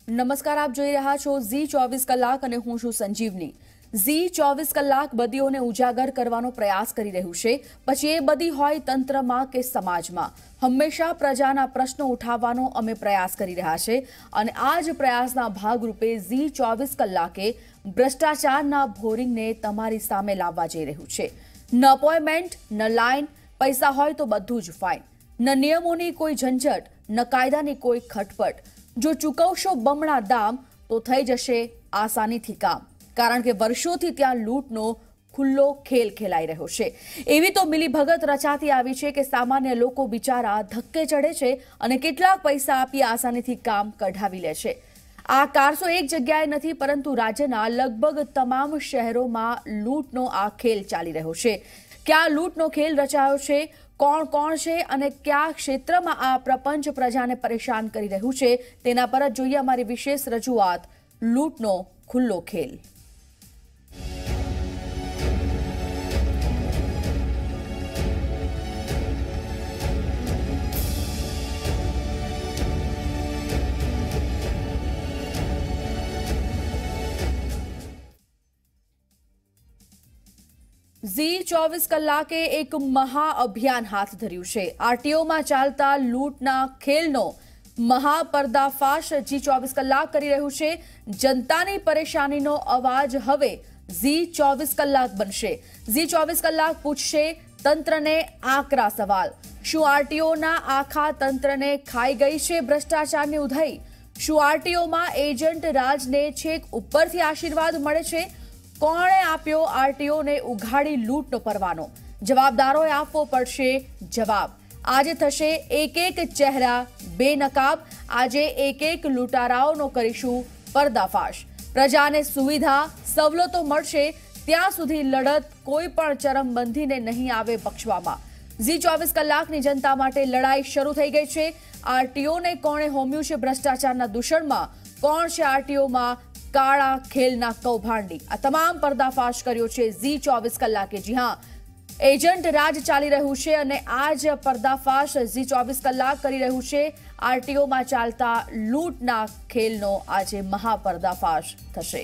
નમસ્કાર, આપ જોઈ રહ્યા છો ઝી 24 કલાક અને હું છું સંજીવની। ઝી 24 કલાક બદીઓને ઉજાગર કરવાનો પ્રયાસ કરી રહ્યું છે, પછી એ બદી હોય તંત્રમાં કે સમાજમાં, હંમેશા પ્રજાના પ્રશ્નો ઉઠાવવાનો અમે પ્રયાસ કરી રહ્યા છે અને આ જ પ્રયાસના ભાગરૂપે ઝી 24 કલાકે ભ્રષ્ટાચારના ભોરિંગને તમારી સામે લાવવા જઈ રહ્યું છે। ન અપોઇન્ટમેન્ટ, ન લાઇન, પૈસા હોય તો બધું જ ફાઇન, ન નિયમોની કોઈ ઝંઝટ, ન કાયદાની કોઈ ખટપટ। જો ચૂકવશો બમણા દામ તો થઈ જશે આસાનીથી કામ, કારણ કે વર્ષોથી ત્યાં લૂંટનો ખુલ્લો ખેલ ખેલાઈ રહ્યો છે। એવી તો મિલીભગત રચાતી આવી છે કે સામાન્ય લોકો બિચારા ધક્કે ચડે છે અને કેટલાક પૈસા આપી આસાનીથી કામ કઢાવી લે છે। આ કારસો એક જગ્યાએ નથી, પરંતુ રાજ્યના લગભગ તમામ શહેરોમાં લૂંટનો આ ખેલ ચાલી રહ્યો છે। ક્યાં લૂંટનો ખેલ રચાયો છે, કોણ કોણ છે અને કયા ક્ષેત્રમાં આ પ્રપંચ પ્રજાને પરેશાન કરી રહ્યું છે, તેના પર જ જોઈએ અમારી વિશેષ રજૂઆત, લૂંટનો ખુલ્લો ખેલ। ઝી 24 કલાકે એક મહાઅભિયાન હાથ ધર્યું છે। આરટીઓમાં ચાલતા લૂંટના ખેલનો મહાપર્દાફાશ ઝી 24 કલાક કરી રહ્યું છે। જનતાની પરેશાનીનો અવાજ હવે ઝી 24 કલાક બનશે। ઝી 24 કલાક પૂછશે તંત્રને આકરા સવાલ। શું આરટીઓના આખા તંત્રને ખાઈ ગઈ છે ભ્રષ્ટાચારની ઉધઈ? શું આરટીઓમાં એજન્ટ રાજને છેક ઉપરથી આશીર્વાદ મળે છે? કોણે આપ્યો આરટીઓને ઉઘાડી લૂંટનો પરવાનો? જવાબદારોએ આપવો પડશે જવાબ। આજે થશે એક એક ચહેરા બેનકાબ, આજે એક એક લૂંટારાઓનો કરીશું પર્દાફાશ। પ્રજાને સુવિધા સવલતો મળશે ત્યાં સુધી લડત કોઈ પણ ચરમબંધીને નહીં આવે બક્ષવામાં। ઝી 24 કલાકની જનતા માટે લડાઈ શરૂ થઈ ગઈ છે। આરટીઓને કોણે હોમ્યું છે ભ્રષ્ટાચારના દૂષણમાં? કોણ છે આરટીઓમાં કાળા ખેલના કૌભાંડી? આ તમામ પર્દાફાશ કર્યો છે ઝી 24 કલાકે। જી હા, એજન્ટ રાજ ચાલી રહ્યું છે અને આ જ પર્દાફાશ ઝી 24 કલાક કરી રહ્યું છે। આરટીઓમાં ચાલતા લૂંટના ખેલનો આજે મહાપર્દાફાશ થશે।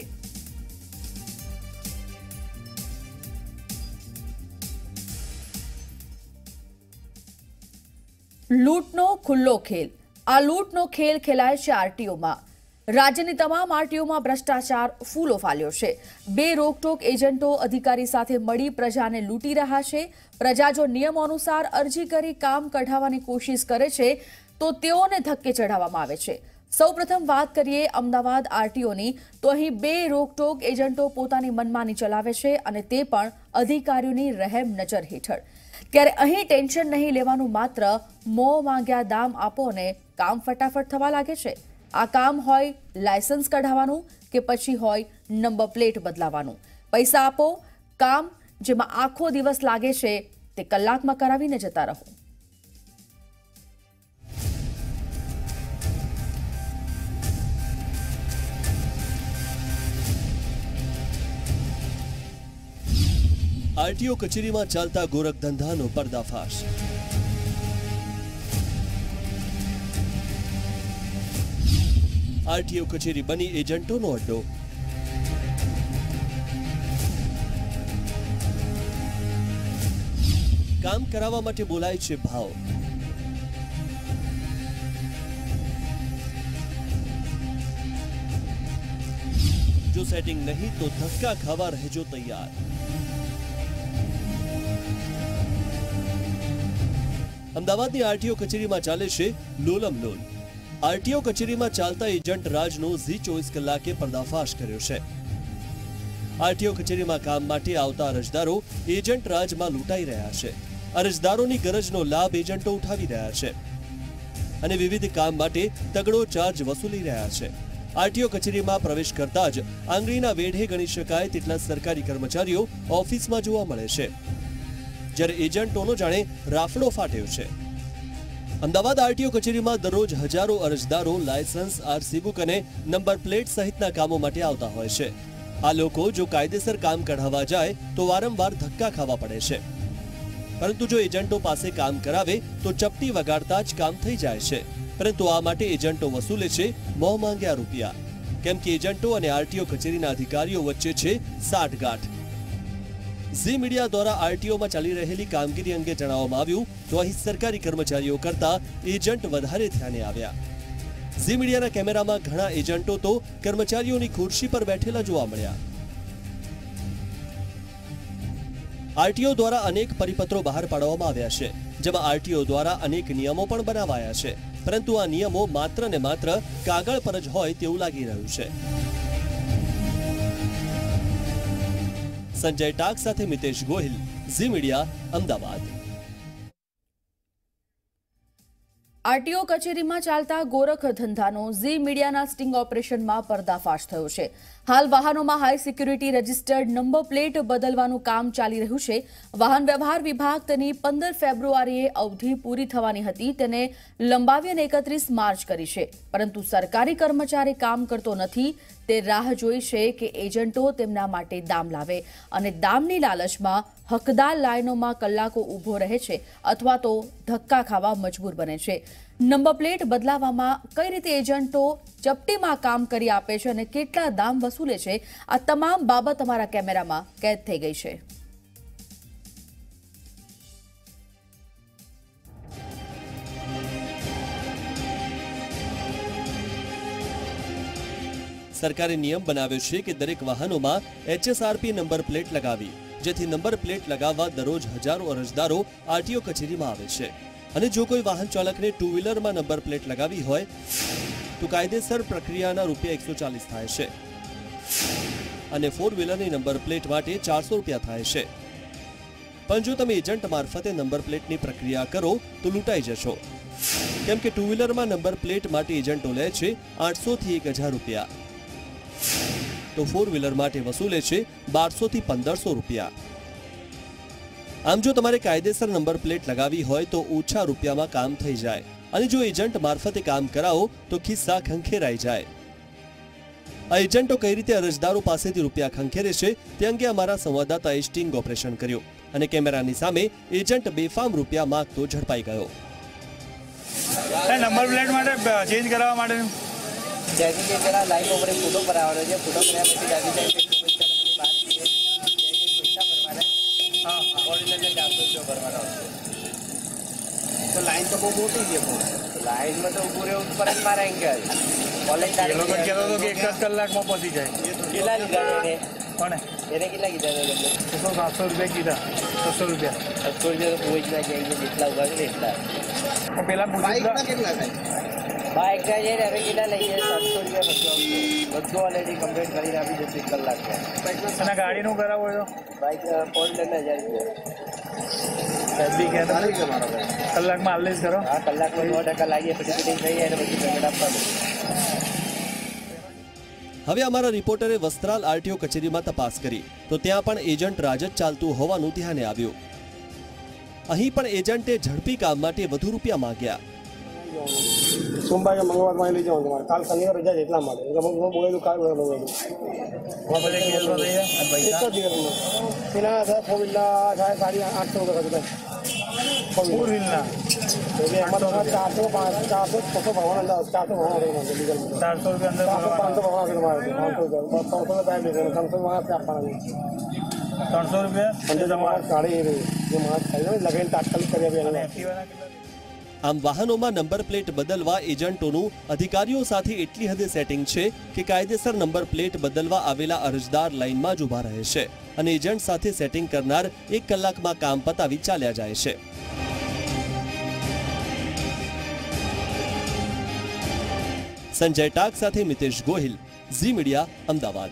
લૂંટનો ખુલ્લો ખેલ, આ લૂંટનો ખેલ ખેલાય છે આરટીઓમાં। રાજ્યની તમામ આરટીઓમાં ભ્રષ્ટાચાર ફૂલો ફાલ્યો છે। બે રોકટોક એજન્ટો અધિકારી સાથે મળી પ્રજાને લૂંટી રહ્યા છે। પ્રજા જો નિયમો અનુસાર અરજી કરી કામ કઢાવવાની કોશિશ કરે છે તો તેઓને ધક્કે ચઢાવવામાં આવે છે। સૌપ્રથમ વાત કરીએ અમદાવાદ આરટીઓની, તો અહીં બે રોકટોક એજન્ટો પોતાની મનમાની ચલાવે છે અને તે પણ અધિકારીઓની રહેમ નજર હેઠળ। ત્યારે અહીં ટેન્શન નહીં લેવાનું, માત્ર મોં માંગ્યા દામ આપો અને કામ ફટાફટ થવા લાગે છે। આ કામ હોય લાયસન્સ કઢાવવાનું કે પછી હોય નંબર પ્લેટ બદલાવાનું, પૈસા આપો, કામ જેમાં આખો દિવસ લાગે છે તે કલાકમાં કરાવીને જતા રહો। આરટીઓ કચેરીમાં ચાલતા ગોરખધંધાનો પર્દાફાશ। આરટીઓ કચેરી બની એજન્ટોનો અડ્ડો। કામ કરાવવા માટે બોલાય છે ભાવ। જો સેટિંગ નહીં તો ધક્કા ખાવા રહેજો તૈયાર। અમદાવાદની આરટીઓ કચેરીમાં ચાલે છે લોલમ લોલ। આરટીઓ કચેરીમાં ચાલતા એજન્ટ રાજનો ઝી 24 કલાકે પર્દાફાશ કર્યો છે। આરટીઓ કચેરીમાં કામ માટે આવતા અરજદારો એજન્ટ રાજમાં લૂંટાઈ રહ્યા છે। અરજદારોની ગરજનો લાભ એજન્ટો ઉઠાવી રહ્યા છે અને વિવિધ કામ માટે તગડો ચાર્જ વસૂલી રહ્યા છે। આરટીઓ કચેરીમાં પ્રવેશ કરતા જ આંગળીના વેઢે ગણી શકાય તેટલા સરકારી કર્મચારીઓ ઓફિસમાં જોવા મળે છે, જ્યારે એજન્ટોનો જાણે રાફડો ફાટ્યો છે। અમદાવાદ આરટીઓ કચેરીમાં દરરોજ હજારો અરજદારો લાયસન્સ, આરસી બુક અને નંબર પ્લેટ સહિતના કામો માટે આવતા હોય છે। આ લોકો જો કાયદેસર કામ કઢાવવા જાય તો વારંવાર ધક્કા ખાવા પડે છે, પરંતુ જો એજન્ટો પાસે કામ કરાવે તો ચપટી વગાડતા જ કામ થઈ જાય છે। પરંતુ આ માટે એજન્ટો વસૂલે છે મોં માંગ્યા રૂપિયા, કેમ કે એજન્ટો અને આરટીઓ કચેરીના અધિકારીઓ વચ્ચે છે સાઠગાંઠ. ઝી મીડિયા દ્વારા આરટીઓમાં ચાલી રહેલી કામગીરી અંગે જણાવવામાં આવ્યું તો અહીં સરકારી કર્મચારીઓ કરતા એજન્ટ વધારે ધ્યાને આવ્યા. ઝી મીડિયાના કેમેરામાં ઘણા એજન્ટો તો કર્મચારીઓની ખુરશી પર બેઠેલા જોવા મળ્યા. આરટીઓ દ્વારા અનેક પરિપત્રો બહાર પાડવામાં આવ્યા છે, જેમાં આરટીઓ દ્વારા અનેક નિયમો પણ બનાવાયા છે, પરંતુ આ નિયમો માત્ર ને માત્ર કાગળ પર જ હોય તેવું લાગી રહ્યું છે. સંજય ટાક સાથે Mitesh Gohil, Zee media, Ahmedabad. RTO કચેરીમાં ચાલતા ગોરખ ધંધાનો ઝી મીડિયાના સ્ટિંગ ઓપરેશનમાં પર્દાફાશ થયો છે. હાલ વાહનોમાં high security registered number plate બદલવાનું કામ ચાલી રહ્યું છે. વાહન વ્યવહાર વિભાગ તેની 15 ફેબ્રુઆરીએ અવધિ પૂરી થવાની હતી તેને લંબાવી અને 31 માર્ચ કરી છે, પરંતુ સરકારી કર્મચારી કામ કરતો નથી. તે રાહ જોઈ છે કે એજન્ટો તેમના માટે દામ લાવે અને દામની લાલચમાં હકદાર લાઈનોમાં કલાકો ઊભો રહે છે અથવા તો ધક્કા ખાવા મજબૂર બને છે. નંબર પ્લેટ બદલાવવામાં કઈ રીતે એજન્ટો ચપટીમાં કામ કરી આપે છે અને કેટલા દામ વસૂલે છે, આ તમામ બાબત અમારા કેમેરામાં કેદ થઈ ગઈ છે. સરકારે નિયમ બનાવ્યો છે કે દરેક વાહનોમાં HSRP નંબર પ્લેટ લગાવી, જેથી નંબર પ્લેટ લગાવવા દરરોજ હજારો અરજદારો આરટીઓ કચેરીમાં આવે છે. અને જો કોઈ વાહન ચાલકને ટુ વ્હીલરમાં નંબર પ્લેટ લગાવી હોય તો કાયદેસર પ્રક્રિયાના ₹140 થાય છે અને ફોર વ્હીલરની નંબર પ્લેટ માટે ₹400 થાય છે. પણ જો તમે એજન્ટ મારફતે નંબર પ્લેટની પ્રક્રિયા કરો તો લૂંટાઈ જશો, કેમ કે ટુ વ્હીલરમાં નંબર પ્લેટ માટે એજન્ટો લે છે ₹800 થી ₹1000, તો ફોર વ્હીલર માટે વસૂલે છે ₹1200 થી ₹1500. આમ જો તમારે કાયદેસર નંબર પ્લેટ લગાવી હોય તો ઓછા રૂપિયામાં કામ થઈ જાય, અને જો એજન્ટ મારફતે કામ કરાવો તો ખિસ્સા ખંખેરાઈ જાય. આ એજન્ટો કઈ રીતે અરજદારો પાસેથી રૂપિયા ખંખેરે છે તે અંગે અમારા સંવાદદાતાએ સ્ટિંગ ઓપરેશન કર્યું અને કેમેરાની સામે એજન્ટ બેફામ રૂપિયા માંગતો ઝડપાઈ ગયો. નંબર પ્લેટ માટે ચેન્જ કરાવવા માટે जैसे कि मेरा लाइव ओवर फोटो करावा है, फोटो कराया પછી ગાડી જાય પૈસા ભરવાના. હા, ઓરિજિનલ ને ₹400 ભરવાના છે. તો લાઈન તો બહુ મોટી છે. લાઈનમાં તો ઊભું રહેવું પડે મારા એંગલ. કોલેજ એ લોકો કહેતો હતો કે 1 કલાકમાં પહોંચી જાય. કેટલા લીધા એને? કોણે? એને કેટલા કીધા હતા? ₹700 કીધા. ₹600 ₹600 તો કોઈ જ ના જાય, જેટલા ઉભા છે એટલા. પેલા કેટલા થાય? બાઇક જાય છે હવે કેટલા લઈ જાય? ₹700 બધું ઓલરેડી કમ્પ્લીટ કરીને આપી દે 1 કલાકમાં. અને ગાડીનું કરાવો તો બાઇક ફોર વ્હીલર કલાકમાં આલ્લેજ કરો. હા, કલાકમાં 100% લાગીએ પછી ફિટિંગ થઈ જાય અને પછી પેમેન્ટ આપવાનું. હવે અમારા રિપોર્ટરે વસ્ત્રાલ આરટીઓ કચેરીમાં તપાસ કરી તો ત્યાં પણ એજન્ટ રાજ જ ચાલતું હોવાનું ધ્યાને આવ્યું. અહીં પણ એજન્ટે ઝડપી કામ માટે વધુ રૂપિયા માંગ્યા. સોમવારે કે મંગળવારમાં લઈ જવાનું તમારે. કાલ શનિવાર રજા છે એટલા માટે. બોલેલું કાલ બોલેલું એના ફોર વ્હીલર થાય ₹850 ફોર વ્હીલના એમાં 400 600 ભરવાના ₹400 ભરવાના ₹400 અંદર ₹500 ભરવાના તમારે ₹300 ગાડી જે માણસ થાય લગાવીને તાત્કાલિક કરી આપી. આમ વાહનોમાં નંબર પ્લેટ બદલવા એજન્ટોનું અધિકારીઓ સાથે એટલી હદે સેટિંગ છે કે કાયદેસર નંબર પ્લેટ બદલવા આવેલા અરજદાર લાઇનમાં જ ઊભા રહે છે અને એજન્ટ સાથે સેટિંગ કરનાર 1 કલાકમાં કામ પતાવી ચાલ્યા જાય છે. સંજય ટાક સાથે મિતેશ ગોહિલ, ઝી મીડિયા, અમદાવાદ.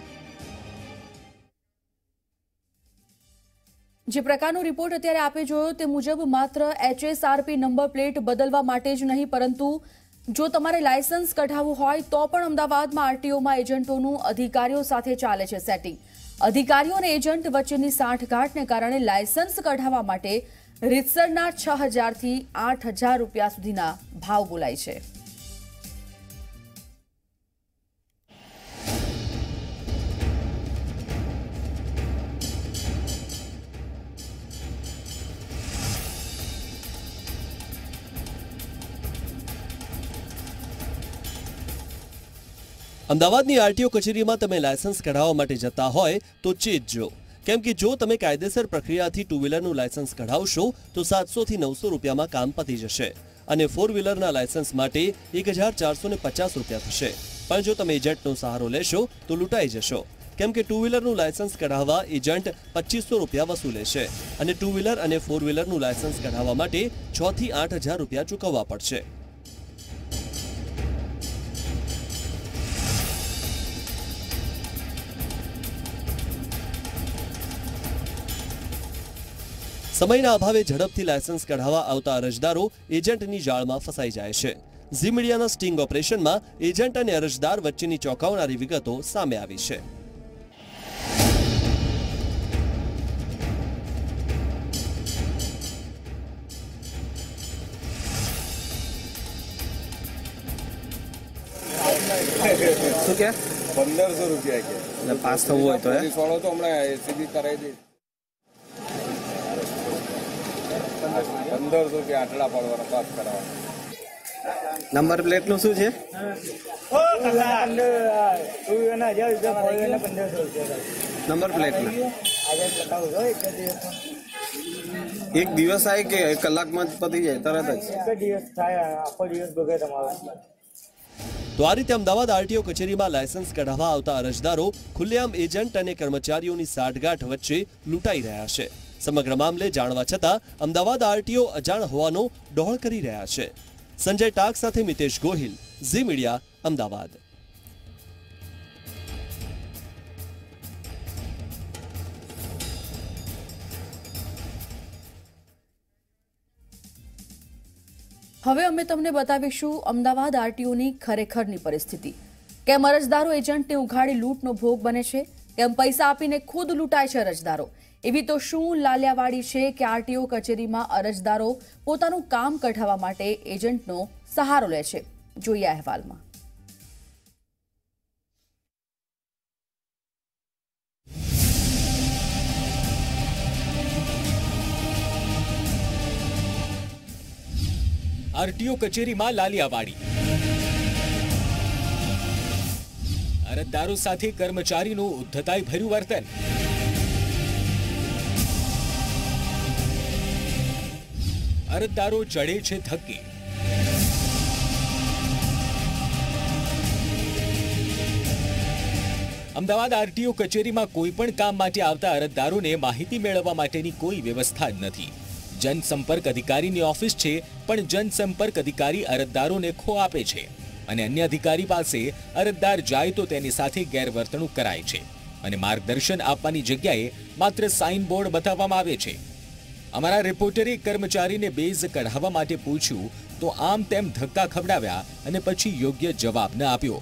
જે પ્રકારનો રિપોર્ટ અત્યારે આપે જોયો તે મુજબ માત્ર HSRP નંબર પ્લેટ બદલવા માટે જ નહીં, પરંતુ જો તમારે લાયસન્સ કઢાવવું હોય તો પણ અમદાવાદમાં આરટીઓમાં એજન્ટોનું અધિકારીઓ સાથે ચાલે છે સેટિંગ. અધિકારીઓ અને એજન્ટ વચ્ચેની સાંઠગાંઠને કારણે લાયસન્સ કઢાવવા માટે રીતસરના ₹6000 થી ₹8000 સુધીના ભાવ બોલાય છે. અમદાવાદની આરટીઓ કચેરીમાં તમે લાયસન્સ કઢાવવા માટે જતા હોય તો ચેતજો, કેમ કે જો તમે કાયદેસર પ્રક્રિયાથી ટુ વ્હીલરનું લાયસન્સ કઢાવશો તો 700 થી 900 રૂપિયામાં કામ પતી જશે અને ફોર વ્હીલરના લાયસન્સ માટે 1450 રૂપિયા થશે। પણ જો તમે એજન્ટનો સહારો લેશો તો લૂંટાઈ જશો, કેમ કે ટુ વ્હીલરનું લાયસન્સ કઢાવવા એજન્ટ 2500 રૂપિયા વસૂલે છે અને ટુ વ્હીલર અને ફોર વ્હીલરનું લાયસન્સ કઢાવવા માટે 6 થી 8000 રૂપિયા ચૂકવવા પડશે। સમયના અભાવે ઝડપથી લાયસન્સ કઢાવવા આવતા અરજદારો એજન્ટની જાળમાં ફસાઈ જાય છે। ઝી મીડિયાના સ્ટિંગ ઓપરેશનમાં એજન્ટ અને અરજદાર વચ્ચેની ચોંકાવનારી વિગતો સામે આવી છે। શું કે 1500 રૂપિયા કે પાસ થવું હોય તો ફોલો તો હમણાં એસીબી કરાવી દે 1500 રૂપિયા આટલા પાડવાના પાસ કરાવવાના। નંબર પ્લેટ નું શું છે? નંબર પ્લેટ એક દિવસ આવે કે કલાકમાં જ પતી જાય તરત જ? તો આ રીતે અમદાવાદ આરટીઓ કચેરીમાં લાયસન્સ કઢાવવા આવતા અરજદારો ખુલ્લેઆમ એજન્ટ અને કર્મચારીઓની સાઠગાંઠ વચ્ચે લૂંટાઈ રહ્યા છે। સમગ્ર મામલે જાણવા છતાં અમદાવાદ આરટીઓ અજાણ હોવાનો ડોળ કરી રહ્યા છે। સંજય ટાક સાથે મિતેશ ગોહિલ, ઝી મીડિયા, અમદાવાદ। હવે અમે તમને બતાવીશું અમદાવાદ આરટીઓની ખરેખરની પરિસ્થિતિ। કેમ અરજદારો એજન્ટને ઉઘાડી લૂંટનો ભોગ બને છે, કેમ પૈસા આપીને ખુદ લૂંટાય છે અરજદારો। એવી તો શું લાલિયાવાડી છે કે આરટીઓ કચેરીમાં અરજદારો પોતાનું કામ કઢાવવા માટે એજન્ટનો સહારો લે છે? જોઈએ અહેવાલમાં। આરટીઓ કચેરીમાં લાલિયાવાડી, અરજદારો સાથે કર્મચારીનું ઉદ્ધતાઈ ભર્યું વર્તન। અરજદારો ચડે છે ધક્કે। અમદાવાદ આરટીઓ કચેરીમાં કોઈ પણ કામ માટે આવતા અરજદારોને માહિતી મેળવવા માટેની કોઈ વ્યવસ્થા જ નથી। જનસંપર્ક અધિકારીની ઓફિસ છે, પણ જનસંપર્ક અધિકારી અરજદારોને ખો આપે છે અને અન્ય અધિકારી પાસે અરજદાર જાય તો તેની સાથે ગેરવર્તણૂક કરાય છે અને માર્ગદર્શન આપવાની જગ્યાએ માત્ર સાઇન બોર્ડ બતાવવામાં આવે છે। અમારા રિપોર્ટરે કર્મચારીને બેઝ કઢાવવા માટે પૂછ્યું તો આમ તેમ ધક્કા ખવડાવ્યા અને પછી યોગ્ય જવાબ ન આપ્યો।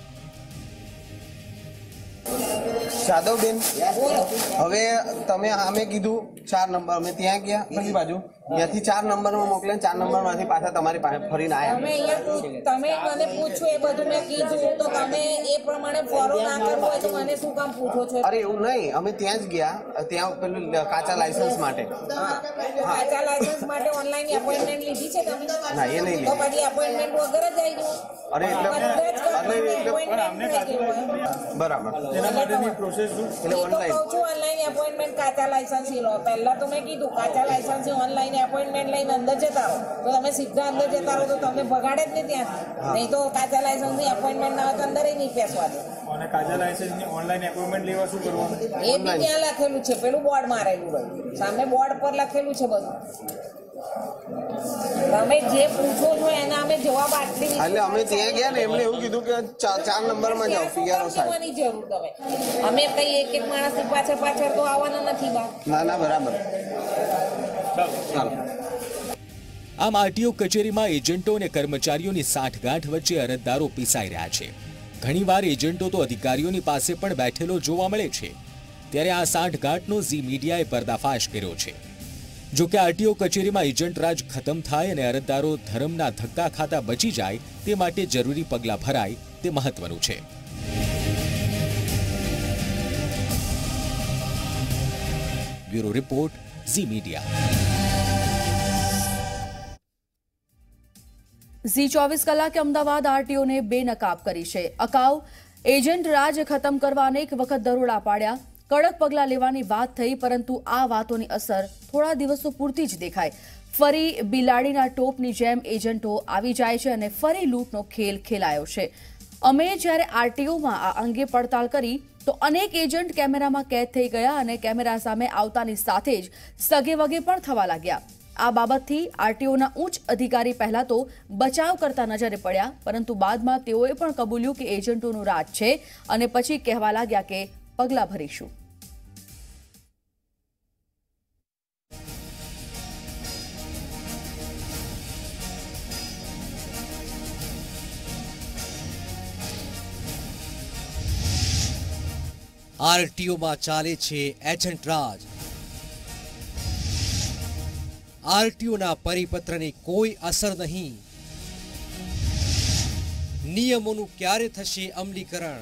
જાદવબેન, હવે તમે આમે કીધું 4 નંબર, અમે ત્યાં ગયા કઈ બાજુ ત્યાંથી 4 નંબરમાં મોકલે, 4 નંબરમાંથી પાછા તમારી પાસે ફરીને આવ્યા। તમે મને પૂછ્યું એ બધું મેં કીધું તો તમે એ પ્રમાણે ફોલો ના કરવો હોય તો મને શું કામ પૂછો છો? અરે એવું નહીં, અમે ત્યાં જ ગયા, ત્યાં પેલું કાચા લાયસન્સ માટે। કાચા લાયસન્સ માટે ઓનલાઈન એપોઇન્ટમેન્ટ લીધી છે તમે? ના, એ નહીં તો પછી એપોઇન્ટમેન્ટ વગર જ આવી ગયું? અરે બરાબર, ઓનલાઈન એપોઇન્ટમેન્ટ કાચા લાયસન્સ લો। પહેલા તો મેં કીધું કાચા લાયસન્સ ઓનલાઈન એપોઇન્ટમેન્ટ લઈને અંદર જતા રહો તો તમે સીધા અંદર જતા રહો તો તમને બગાડે જ નહીં ત્યાંથી, નહીં તો કાચા લાયસન્સની એપોઇન્ટમેન્ટ ના હોય તો અંદર નહીં બેસવા દે। અને કાચા લાયસન્સની ઓનલાઈન એપોઇન્ટમેન્ટ લેવા શું કરવાનું? એ બી ત્યાં લખેલું છે, પેલું બોર્ડ મારેલું હોય સામે, બોર્ડ પર લખેલું છે બધું। તમે જે પૂછો છો એના અમે જવાબ આટલી એટલે અમે ત્યાં ગયા ને એમને એવું કીધું કે 4 નંબરમાં જાઓ પીઆરઓ સાહેબ। જરૂર તમે અમે કઈ એક માણસની પાછળ તો આવવાના નથી બા। ના બરાબર, ચાલો। આમ આરટીઓ કચેરીમાં એજન્ટો અને કર્મચારીઓની સાઠગાંઠ વચ્ચે અરજદારો પીસાઈ રહ્યા છે। ઘણીવાર એજન્ટો તો અધિકારીઓની પાસે પણ બેઠેલો જોવા મળે છે, ત્યારે આ સાઠગાંઠનો ઝી મીડિયાએ પર્દાફાશ કર્યો છે। જો કે આરટીઓ કચેરીમાં એજન્ટ રાજ ખતમ થાય અને અરજદારો ધર્મના ધક્કા ખાતા બચી જાય તે માટે જરૂરી પગલાં ભરાય તે મહત્વનું છે। Bureau report, Zee media. Zee 24 કલાકે અમદાવાદ આરટીઓને બેનકાબ કરી છે। અગાઉ એજન્ટ રાજ ખતમ કરવા અનેક વખત દરોડા પાડ્યા, કડક પગલાં લેવાની વાત થઈ, પરંતુ આ વાતોની અસર થોડા દિવસો પૂરતી જ દેખાય. ફરી બિલાડીના ટોપની જેમ એજન્ટો આવી જાય છે અને ફરી લૂંટનો ખેલ ખેલાયો છે. અમે જ્યારે આરટીઓમાં આ અંગે પડતાલ કરી તો અનેક એજન્ટ કેમેરામાં કેદ થઈ ગયા અને કેમેરા સામે આવતાની સાથે જ સગે વગે પણ થવા લાગ્યા. આ બાબતથી આરટીઓના ઉચ્ચ અધિકારી પહેલા તો બચાવ કરતા નજરે પડ્યા, પરંતુ બાદમાં તેઓએ પણ કબૂલ્યું કે એજન્ટોનું રાજ છે અને પછી કહેવા લાગ્યા કે પગલાં ભરીશું. આરટીઓમાં ચાલે છે એજન્ટ રાજ. આરટીઓના પરિપત્રની કોઈ અસર નહીં. નિયમોનું ક્યારે થશે અમલીકરણ?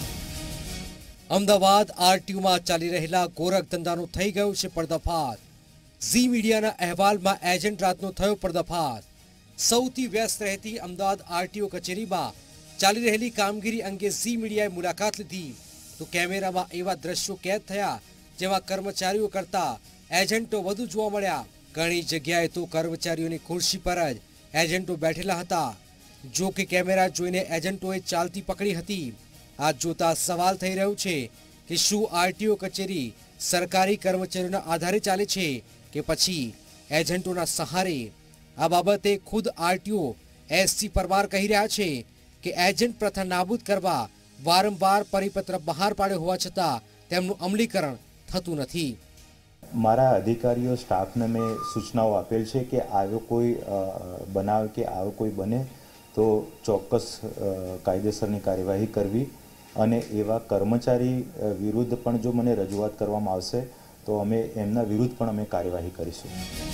અમદાવાદ આરટીઓમાં ચાલી રહેલા ગોરખધંધાનો થઈ ગયો છે પર્દાફાશ. ઝી મીડિયાના અહેવાલમાં એજન્ટ રાજનો થયો પર્દાફાશ. સૌથી વ્યસ્ત રહેતી અમદાવાદ આરટીઓ કચેરીમાં ચાલી રહેલી કામગીરી અંગે ઝી મીડિયાએ મુલાકાત લીધી તો કેમેરામાં એવા દ્રશ્યો કેદ થયા જેમાં કર્મચારીઓ કરતા એજન્ટો વધુ જોવા મળ્યા. ઘણી જગ્યાએ તો કર્મચારીઓની ખુરશી પર જ એજન્ટો બેઠેલા હતા. જો કે કેમેરા જોઈને એજન્ટોએ ચાલતી પકડી હતી. આ જોતા સવાલ થઈ રહ્યો છે કે શું આરટીઓ કચેરી સરકારી કર્મચારીઓના આધારે ચાલે છે કે પછી એજન્ટોના સહારે? આ બાબતે ખુદ આરટીઓ એસસી પરમાર કહી રહ્યા છે કે એજન્ટ પ્રથા નાબૂદ કરવા વારંવાર પરિપત્ર બહાર પાડ્યો હોવા છતાં તેમનું અમલીકરણ થતું નથી. મારા અધિકારીઓ સ્ટાફને મેં સૂચનાઓ આપેલ છે કે આવો કોઈ બનાવ કે આવો કોઈ બને તો ચોક્કસ કાયદેસરની કાર્યવાહી કરવી અને એવા કર્મચારી વિરુદ્ધ પણ જો મને રજૂઆત કરવામાં આવશે તો અમે એમના વિરુદ્ધ પણ અમે કાર્યવાહી કરીશું.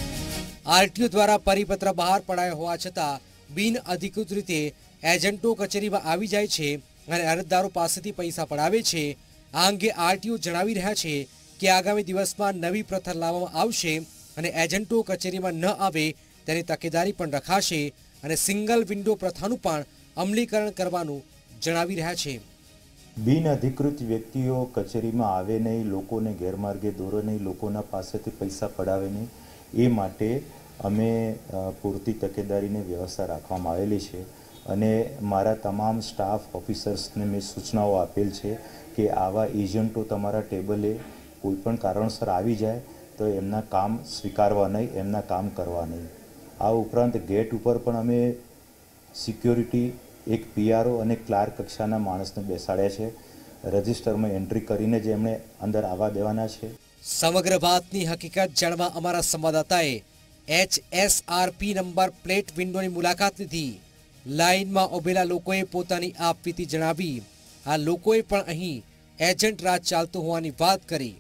આરટીઓ દ્વારા પરિપત્ર બહાર પડાયો હોવા છતાં બિન અધિકૃત રીતે એજન્ટો કચેરીમાં આવી જાય છે અને અરજદારો પાસેથી પૈસા પડાવે છે. આ અંગે આરટીઓ જણાવી રહ્યા છે કે આગામી દિવસમાં નવી પ્રથા લાવવામાં આવશે અને એજન્ટો કચેરીમાં ન આવે તેની તકેદારી પણ રખાશે અને સિંગલ વિન્ડો પ્રથાનું પણ અમલીકરણ કરવાનું જણાવી રહ્યા છે. બિન અધિકૃત વ્યક્તિઓ કચેરીમાં આવે નહીં, લોકોને ગેરમાર્ગે દોરે નહીં, લોકોના પાસેથી પૈસા પડાવે નહીં, એ માટે અમે પૂરતી તકેદારીની વ્યવસ્થા રાખવામાં આવેલી છે અને મારા તમામ સ્ટાફ ઓફિસર્સને મેં સૂચનાઓ આપેલ છે કે આવા એજન્ટો તમારા ટેબલે કોઈ પણ કારણસર આવી જાય તો એમના કામ સ્વીકારવા નહીં, એમના કામ કરવા નહીં. આ ઉપરાંત ગેટ ઉપર પણ અમે સિક્યોરિટી એક પીઆરઓ અને ક્લાર્ક કક્ષાના માણસને બેસાડ્યા છે. રજિસ્ટરમાં એન્ટ્રી કરીને જ એમણે અંદર આવવા દેવાના છે. સમગ્ર વાતની હકીકત જાણવા અમારા સંવાદદાતાએ HSRP નંબર પ્લેટ વિન્ડોની મુલાકાત લીધી. લાઇનમાં ઉભેલા લોકોએ પોતાની આપવીતી જણાવી. આ લોકોએ પણ અહીં એજન્ટ રાજ ચાલતો હોવાની વાત કરી.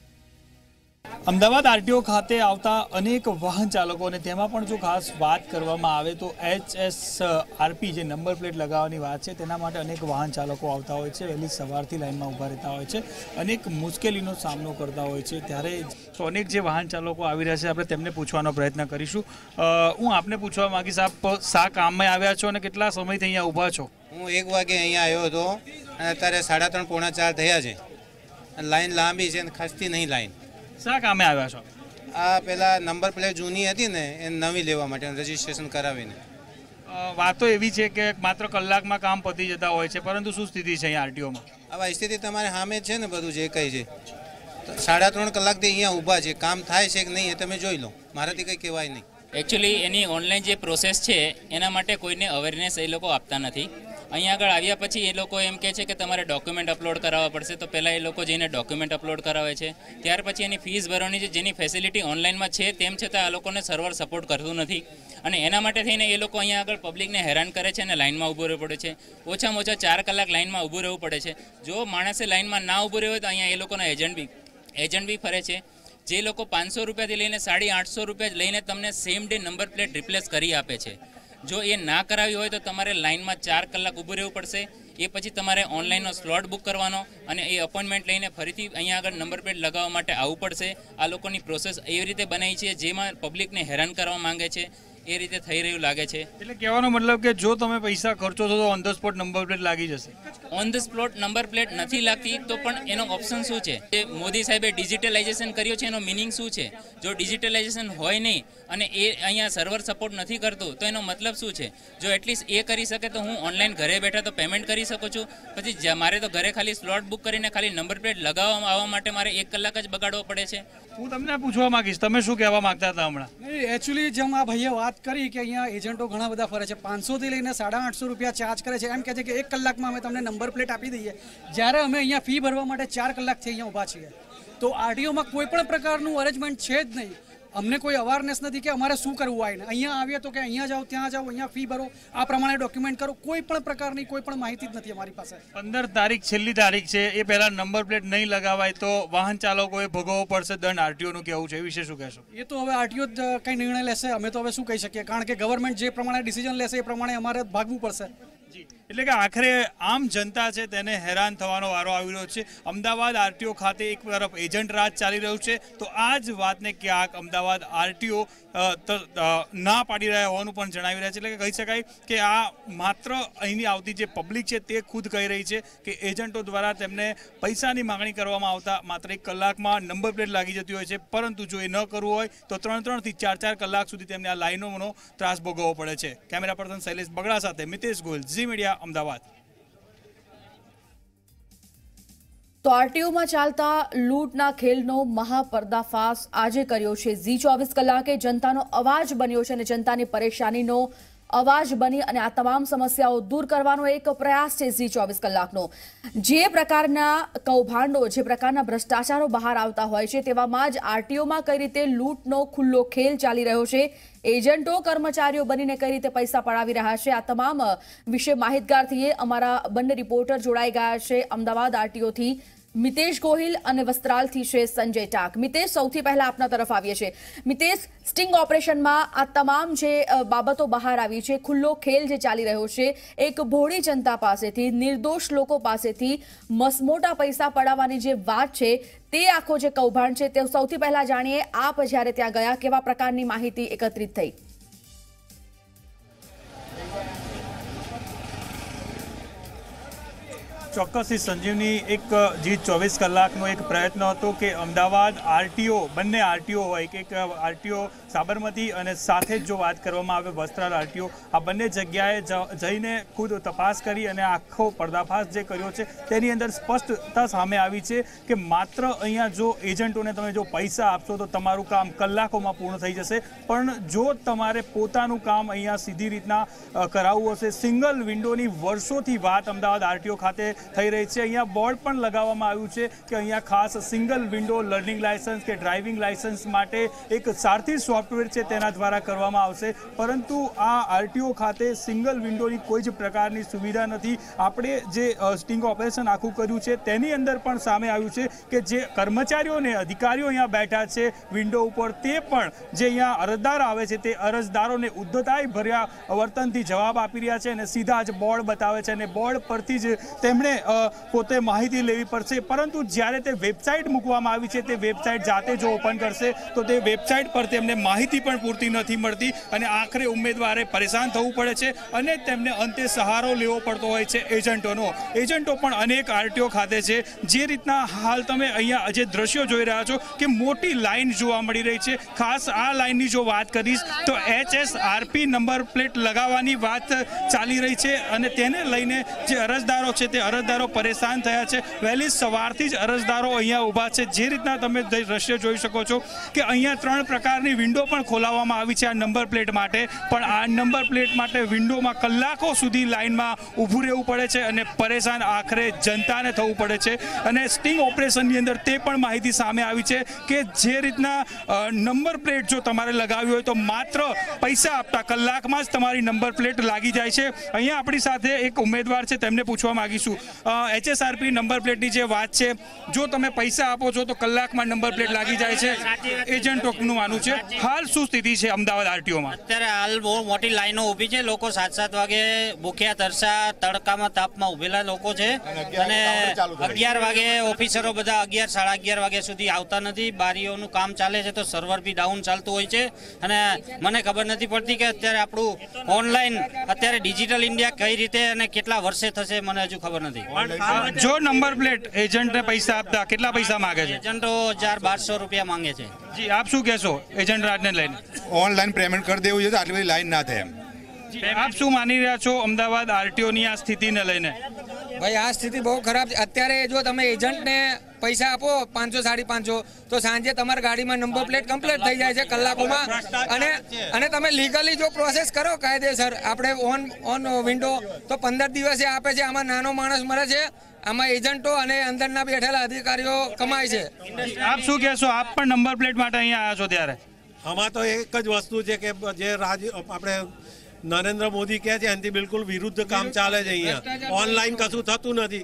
અમદાવાદ આરટીઓ ખાતે આવતા અનેક વાહન ચાલકો અને તેમાં પણ જો ખાસ વાત કરવામાં આવે તો HSRP જે નંબર પ્લેટ લગાવવાની વાત છે તેના માટે અનેક વાહન ચાલકો આવતા હોય છે. વહેલી સવારથી લાઇનમાં ઊભા રહેતા હોય છે, અનેક મુશ્કેલીનો સામનો કરતા હોય છે. ત્યારે તો અનેક જે વાહન ચાલકો આવી રહ્યા છે આપણે તેમને પૂછવાનો પ્રયત્ન કરીશું. હું આપને પૂછવા માંગીશ, આપ શા કામમાં આવ્યા છો અને કેટલા સમયથી અહીંયા ઊભા છો? હું 1 વાગે અહીંયા આવ્યો હતો અને અત્યારે 3:30 પોણા 4 થયા છે. લાઈન લાંબી છે અને ખસતી નહીં લાઈન. શા કામે આવ્યા છો? આ પેલા નંબર પ્લેટ જૂની હતી ને એ નવી લેવા માટે રજીસ્ટ્રેશન કરાવીને. વાતો એવી છે કે માત્ર કલાકમાં કામ પતી જતા હોય છે, પરંતુ શું સ્થિતિ છે અહીંયા આરટીઓમાં? હવે સ્થિતિ તમારે સામે જ છે ને, બધું જે કંઈ છે. 3.5 કલાકથી અહીંયા ઊભા છે. કામ થાય છે કે નહીં એ તમે જોઈ લો, મારાથી કંઈ કહેવાય નહીં. એકચ્યુઅલી એની ઓનલાઈન જે પ્રોસેસ છે એના માટે કોઈને અવેરનેસ એ લોકો આપતા નથી. અહીંયા આગળ આવ્યા પછી એ લોકો એમ કહે છે કે તમારે ડોક્યુમેન્ટ અપલોડ કરાવવા પડશે, તો પહેલાં એ લોકો જઈને ડોક્યુમેન્ટ અપલોડ કરાવે છે. ત્યાર પછી એની ફીસ ભરવાની છે, જેની ફેસિલિટી ઓનલાઈનમાં છે તેમ છતાં આ લોકોને સર્વર સપોર્ટ કરતું નથી અને એના માટે થઈને એ લોકો અહીંયા આગળ પબ્લિકને હેરાન કરે છે અને લાઇનમાં ઊભું રહેવું પડે છે. ઓછામાં ઓછા 4 કલાક લાઇનમાં ઊભું રહેવું પડે છે. જો માણસે લાઇનમાં ના ઊભું રહેવું હોય તો અહીંયા એ લોકોના એજન્ટ બી ફરે છે. જે લોકો 500 રૂપિયાથી લઈને 850 રૂપિયા લઈને તમને same day number plate replace કરી આપે છે. જો એ ના કરાવી હોય તો તમારે લાઇનમાં 4 કલાક ઊભું રહેવું પડશે. એ પછી તમારે ઓનલાઈનનો સ્લોટ બુક કરવાનો અને એ અપોઇન્ટમેન્ટ લઈને ફરીથી અહીંયા આગળ નંબર પ્લેટ લગાવવા માટે આવવું પડશે. આ લોકોની પ્રોસેસ એવી રીતે બનાવી છે જેમાં પબ્લિકને હેરાન કરવા માંગે છે. એ રીતે થઈ રહ્યું લાગે છે. એટલે કહેવાનો મતલબ કે જો તમે પૈસા ખર્ચો છો તો on the spot number plate લાગી જશે. On the spot number plate નથી લાગતી તો પણ એનો ઓપ્શન શું છે? જે મોદી સાહેબે ડિજિટલાઇઝેશન કર્યો છે એનો મિનિંગ શું છે? જો ડિજિટલાઇઝેશન હોય નહીં અને એ અહીંયા સર્વર સપોર્ટ નથી કરતું તો એનો મતલબ શું છે? જો એટલીસ્ટ એ કરી શકે તો હું ઓનલાઈન ઘરે બેઠા તો પેમેન્ટ કરી શકું છું. પછી મારે તો ઘરે ખાલી સ્લોટ બુક કરીને ખાલી નંબર પ્લેટ લગાવવામાં આવવા માટે મારે 1 કલાક જ બગાડવો પડે છે. હું તમને પૂછવા માંગીશ, તમે શું કહેવા માંગતા હતા હમણાં? એકચ્યુઅલી જેમ આ ભાઈએ વાત કરી કે અહીંયા એજન્ટો ઘણા બધા ફરે છે, 500 થી લઈને 850 રૂપિયા ચાર્જ કરે છે. એમ કહે છે કે 1 કલાકમાં અમે તમને નંબર પ્લેટ આપી દઈએ, જ્યારે અમે અહીંયા ફી ભરવા માટે 4 કલાકથી અહીંયા ઊભા છીએ. તો આરટીઓમાં કોઈ પણ પ્રકારનું અરેન્જમેન્ટ છે જ નહીં. અમને કોઈ અવેરનેસ નથી કે અમારે શું કરવું આવીને. અહીંયા આવીએ તો કે અહીંયા જાઓ, ત્યાં જાઓ, અહીંયા ફી ભરો, આ પ્રમાણે ડોક્યુમેન્ટ કરો, કોઈ પણ પ્રકારની કોઈ પણ માહિતી જ નથી અમારી પાસે. 15 તારીખ છેલ્લી તારીખ છે, એ પહેલા નંબર પ્લેટ નહીં લગાવાય તો વાહન ચાલકોએ ભોગવવો પડશે દંડ. આરટીઓનું કહેવું છે, એ વિશે શું કહેશો? એ તો હવે આરટીઓ જ કંઈ નિર્ણય લેશે, અમે તો હવે શું કહી શકીએ, કારણ કે ગવર્મેન્ટ જે પ્રમાણે ડિસિઝન લેશે એ પ્રમાણે અમારે ભાગવું પડશે. એટલે કે આખરે આમ જનતા છે તેને હેરાન થવાનો વારો આવી રહ્યો છે. અમદાવાદ આરટીઓ ખાતે એક તરફ એજન્ટ રાજ ચાલી રહ્યું છે, તો આ જ વાતને ક્યાંક અમદાવાદ આરટીઓ ના પાડી રહ્યા હોવાનું પણ જણાવી રહ્યા છે. એટલે કે કહી શકાય કે આ માત્ર અહીંની આવતી જે પબ્લિક છે તે ખુદ કહી રહી છે કે એજન્ટો દ્વારા તેમને પૈસાની માંગણી કરવામાં આવતા માત્ર 1 કલાકમાં નંબર પ્લેટ લાગી જતી હોય છે, પરંતુ જો એ ન કરવું હોય તો 3 થી 4 કલાક સુધી તેમને આ લાઈનોનો ત્રાસ ભોગવવો પડે છે. કેમેરા પર્સન શૈલેષ બગડા સાથે મિતેશ ગોયલ, ઝી મીડિયા, અમદાવાદ. તો આરટીઓમાં ચાલતા લૂંટના ખેલનો મહાપર્દાફાશ આજે કર્યો છે. ઝી 24 કલાકે જનતાનો અવાજ બન્યો છે અને જનતાની પરેશાનીનો અવાજ બની અને આ તમામ સમસ્યાઓ દૂર કરવાનો એક પ્રયાસ છે ઝી 24 કલાકનો. જે પ્રકારના કૌભાંડો, જે પ્રકારના ભ્રષ્ટાચારો બહાર આવતા હોય છે, તેવામાં જ આરટીઓમાં કઈ રીતે લૂંટનો ખુલ્લો ખેલ ચાલી રહ્યો છે, એજન્ટો કર્મચારીઓ બનીને કઈ રીતે પૈસા પડાવી રહ્યા છે, આ તમામ વિશે માહિતગાર થઈએ. અમારા બંને રિપોર્ટર જોડાઈ ગયા છે અમદાવાદ આરટીઓથી, મિતેશ ગોહિલ અને વસ્ત્રાલથી છે સંજય ટાક. મિતેશ, સૌથી પહેલા આપના તરફ આવીએ છીએ. મિતેશ, સ્ટિંગ ઓપરેશનમાં આ તમામ જે બાબતો બહાર આવી છે, ખુલ્લો ખેલ જે ચાલી રહ્યો છે, એક ભોળી જનતા પાસેથી, નિર્દોષ લોકો પાસેથી મસમોટા પૈસા પડાવવાની જે વાત છે, તે આખો જે કૌભાંડ છે તે સૌથી પહેલા જાણીએ. આપ જ્યારે ત્યાં ગયા કેવા પ્રકારની માહિતી એકત્રિત થઈ? ચોક્કસથી સંજીવની, એક જી 24 કલાકનો એક પ્રયત્ન હતો કે અમદાવાદ આરટીઓ, બંને આરટીઓ હોય કે એક આરટીઓ સાબરમતી અને સાથે જ જો વાત કરવામાં આવે વસ્ત્રાલ આરટીઓ, આ બંને જગ્યાએ જઈને ખુદ તપાસ કરી અને આખો પર્દાફાશ જે કર્યો છે તેની અંદર સ્પષ્ટતા સામે આવી છે કે માત્ર અહીંયા જો એજન્ટોને તમે જો પૈસા આપશો તો તમારું કામ કલાકોમાં પૂર્ણ થઈ જશે, પણ જો તમારે પોતાનું કામ અહીંયા સીધી રીતના કરાવવું હશે, સિંગલ વિન્ડોની વર્ષોથી વાત અમદાવાદ આરટીઓ ખાતે થઈ રહી છે. અહીંયા બોર્ડ પણ લગાવવામાં આવ્યું છે કે અહીંયા ખાસ સિંગલ વિન્ડો લર્નિંગ લાયસન્સ કે ડ્રાઇવિંગ લાયસન્સ માટે એક સારથી સોફ્ટવેર છે તેના દ્વારા કરવામાં આવશે, પરંતુ આ આરટીઓ ખાતે સિંગલ વિન્ડોની કોઈ જ પ્રકારની સુવિધા નથી. આપણે જે સ્ટિંગ ઓપરેશન આખું કર્યું છે તેની અંદર પણ સામે આવ્યું છે કે જે કર્મચારીઓ અને અધિકારીઓ અહીંયા બેઠા છે વિન્ડો ઉપર, તે પણ જે અહીંયા અરજદાર આવે છે તે અરજદારોને ઉદ્ધતાઈ ભર્યા વર્તનથી જવાબ આપી રહ્યા છે અને સીધા જ બોર્ડ બતાવે છે અને બોર્ડ પરથી જ તેમણે પોતે માહિતી લેવી પડશે. પરંતુ જ્યારે તે વેબસાઇટ મૂકવામાં આવી છે તે વેબસાઇટ જાતે જો ઓપન કરશે તો તે વેબસાઇટ પર તેમને માહિતી પણ પૂરતી નથી મળતી અને આખરે ઉમેદવારે પરેશાન થવું પડે છે અને તેમને અંતે સહારો લેવો પડતો હોય છે એજન્ટોનો. એજન્ટો પણ અનેક આરટીઓ ખાતે છે. જે રીતના હાલ તમે અહીંયા જે દ્રશ્યો જોઈ રહ્યા છો કે મોટી લાઈન જોવા મળી રહી છે. ખાસ આ લાઈનની જો વાત કરીશ તો HSRP નંબર પ્લેટ લગાવવાની વાત ચાલી રહી છે અને તેને લઈને જે અરજદારો છે તે અરજદારો પરેશાન થયા છે. વહેલી સવારથી જ અરજદારો અહીંયા ઊભા છે. જે રીતના તમે દ્રશ્ય જોઈ શકો છો કે અહીંયા 3 પ્રકારની વિન્ડો પણ ખોલાવવામાં આવી છે આ નંબર પ્લેટ માટે, પણ આ નંબર પ્લેટ માટે વિન્ડોમાં કલાકો સુધી લાઈનમાં ઊભું રહેવું પડે છે અને પરેશાન આખરે જનતાને થવું પડે છે. અને સ્ટિંગ ઓપરેશનની અંદર તે પણ માહિતી સામે આવી છે કે જે રીતના નંબર પ્લેટ જો તમારે લગાવવી હોય તો માત્ર પૈસા આપતા કલાકમાં જ તમારી નંબર પ્લેટ લાગી જાય છે. અહીંયા આપણી સાથે એક ઉમેદવાર છે, તેમને પૂછવા માંગીશું, HSRP નંબર પ્લેટની જે વાત છે, જો તમે પૈસા આપો છો તો કલાકમાં નંબર પ્લેટ લાગી જાય છે, એજન્ટોનું માનવું છે. હાલ શું સ્થિતિ છે અમદાવાદ RTOમાં? અત્યારે હાલ બહુ મોટી લાઈનો ઊભી છે. લોકો 7-7 વાગે ભૂખ્યા તરસા તડકામાં તાપમાં ઊભેલા લોકો છે અને 11 વાગે ઓફિસરો બધા 11 સાડા 11 વાગ્યા સુધી આવતા નથી. બારીઓનું કામ ચાલે છે તો સર્વર બી ડાઉન ચાલતું હોય છે અને મને ખબર નથી પડતી કે અત્યારે આપણું ઓનલાઈન અત્યારે ડિજિટલ ઇન્ડિયા કઈ રીતે અને કેટલા વર્ષે થશે મને હજુ ખબર નથી. જો નંબર પ્લેટ એજન્ટને પૈસા આપતા કેટલા પૈસા માંગે છે? એજન્ટો 1200 રૂપિયા માંગે છે. જી, આપ શું કહેશો એજન્ટ રાજને લઈને? ઓનલાઈન પેમેન્ટ કરી દેવું છે તો આટલી બધી લાઈન ના થાય એમ. આપ શું માની રહ્યા છો અમદાવાદ RTOની આ સ્થિતિને લઈને? ભાઈ આ સ્થિતિ બહુ ખરાબ છે. અત્યારે જો તમે એજન્ટને પૈસા આપો 500-550 તો સાંજે તમારી ગાડીમાં નંબર પ્લેટ કમ્પ્લીટ થઈ જાય છે કલાકોમાં. અને તમે લીગલી જો પ્રોસેસ કરો કાયદેસર આપણે ઓન વિન્ડો તો 15 દિવસે આપે છે. આમાં નાનો માણસ મરે છે, આમાં એજન્ટો અને અંદરના બેઠેલા અધિકારીઓ કમાય છે. આપ શું કહેશો? આપ પણ નંબર પ્લેટ માટે અહીંયા આવ્યા છો ત્યારે? આમાં તો એક જ વસ્તુ છે કે જે આપણે નરેન્દ્ર મોદી કહે છે એનાથી બિલકુલ વિરુદ્ધ કામ ચાલે છે. અહીંયા ઓનલાઈન કશું થતું નથી.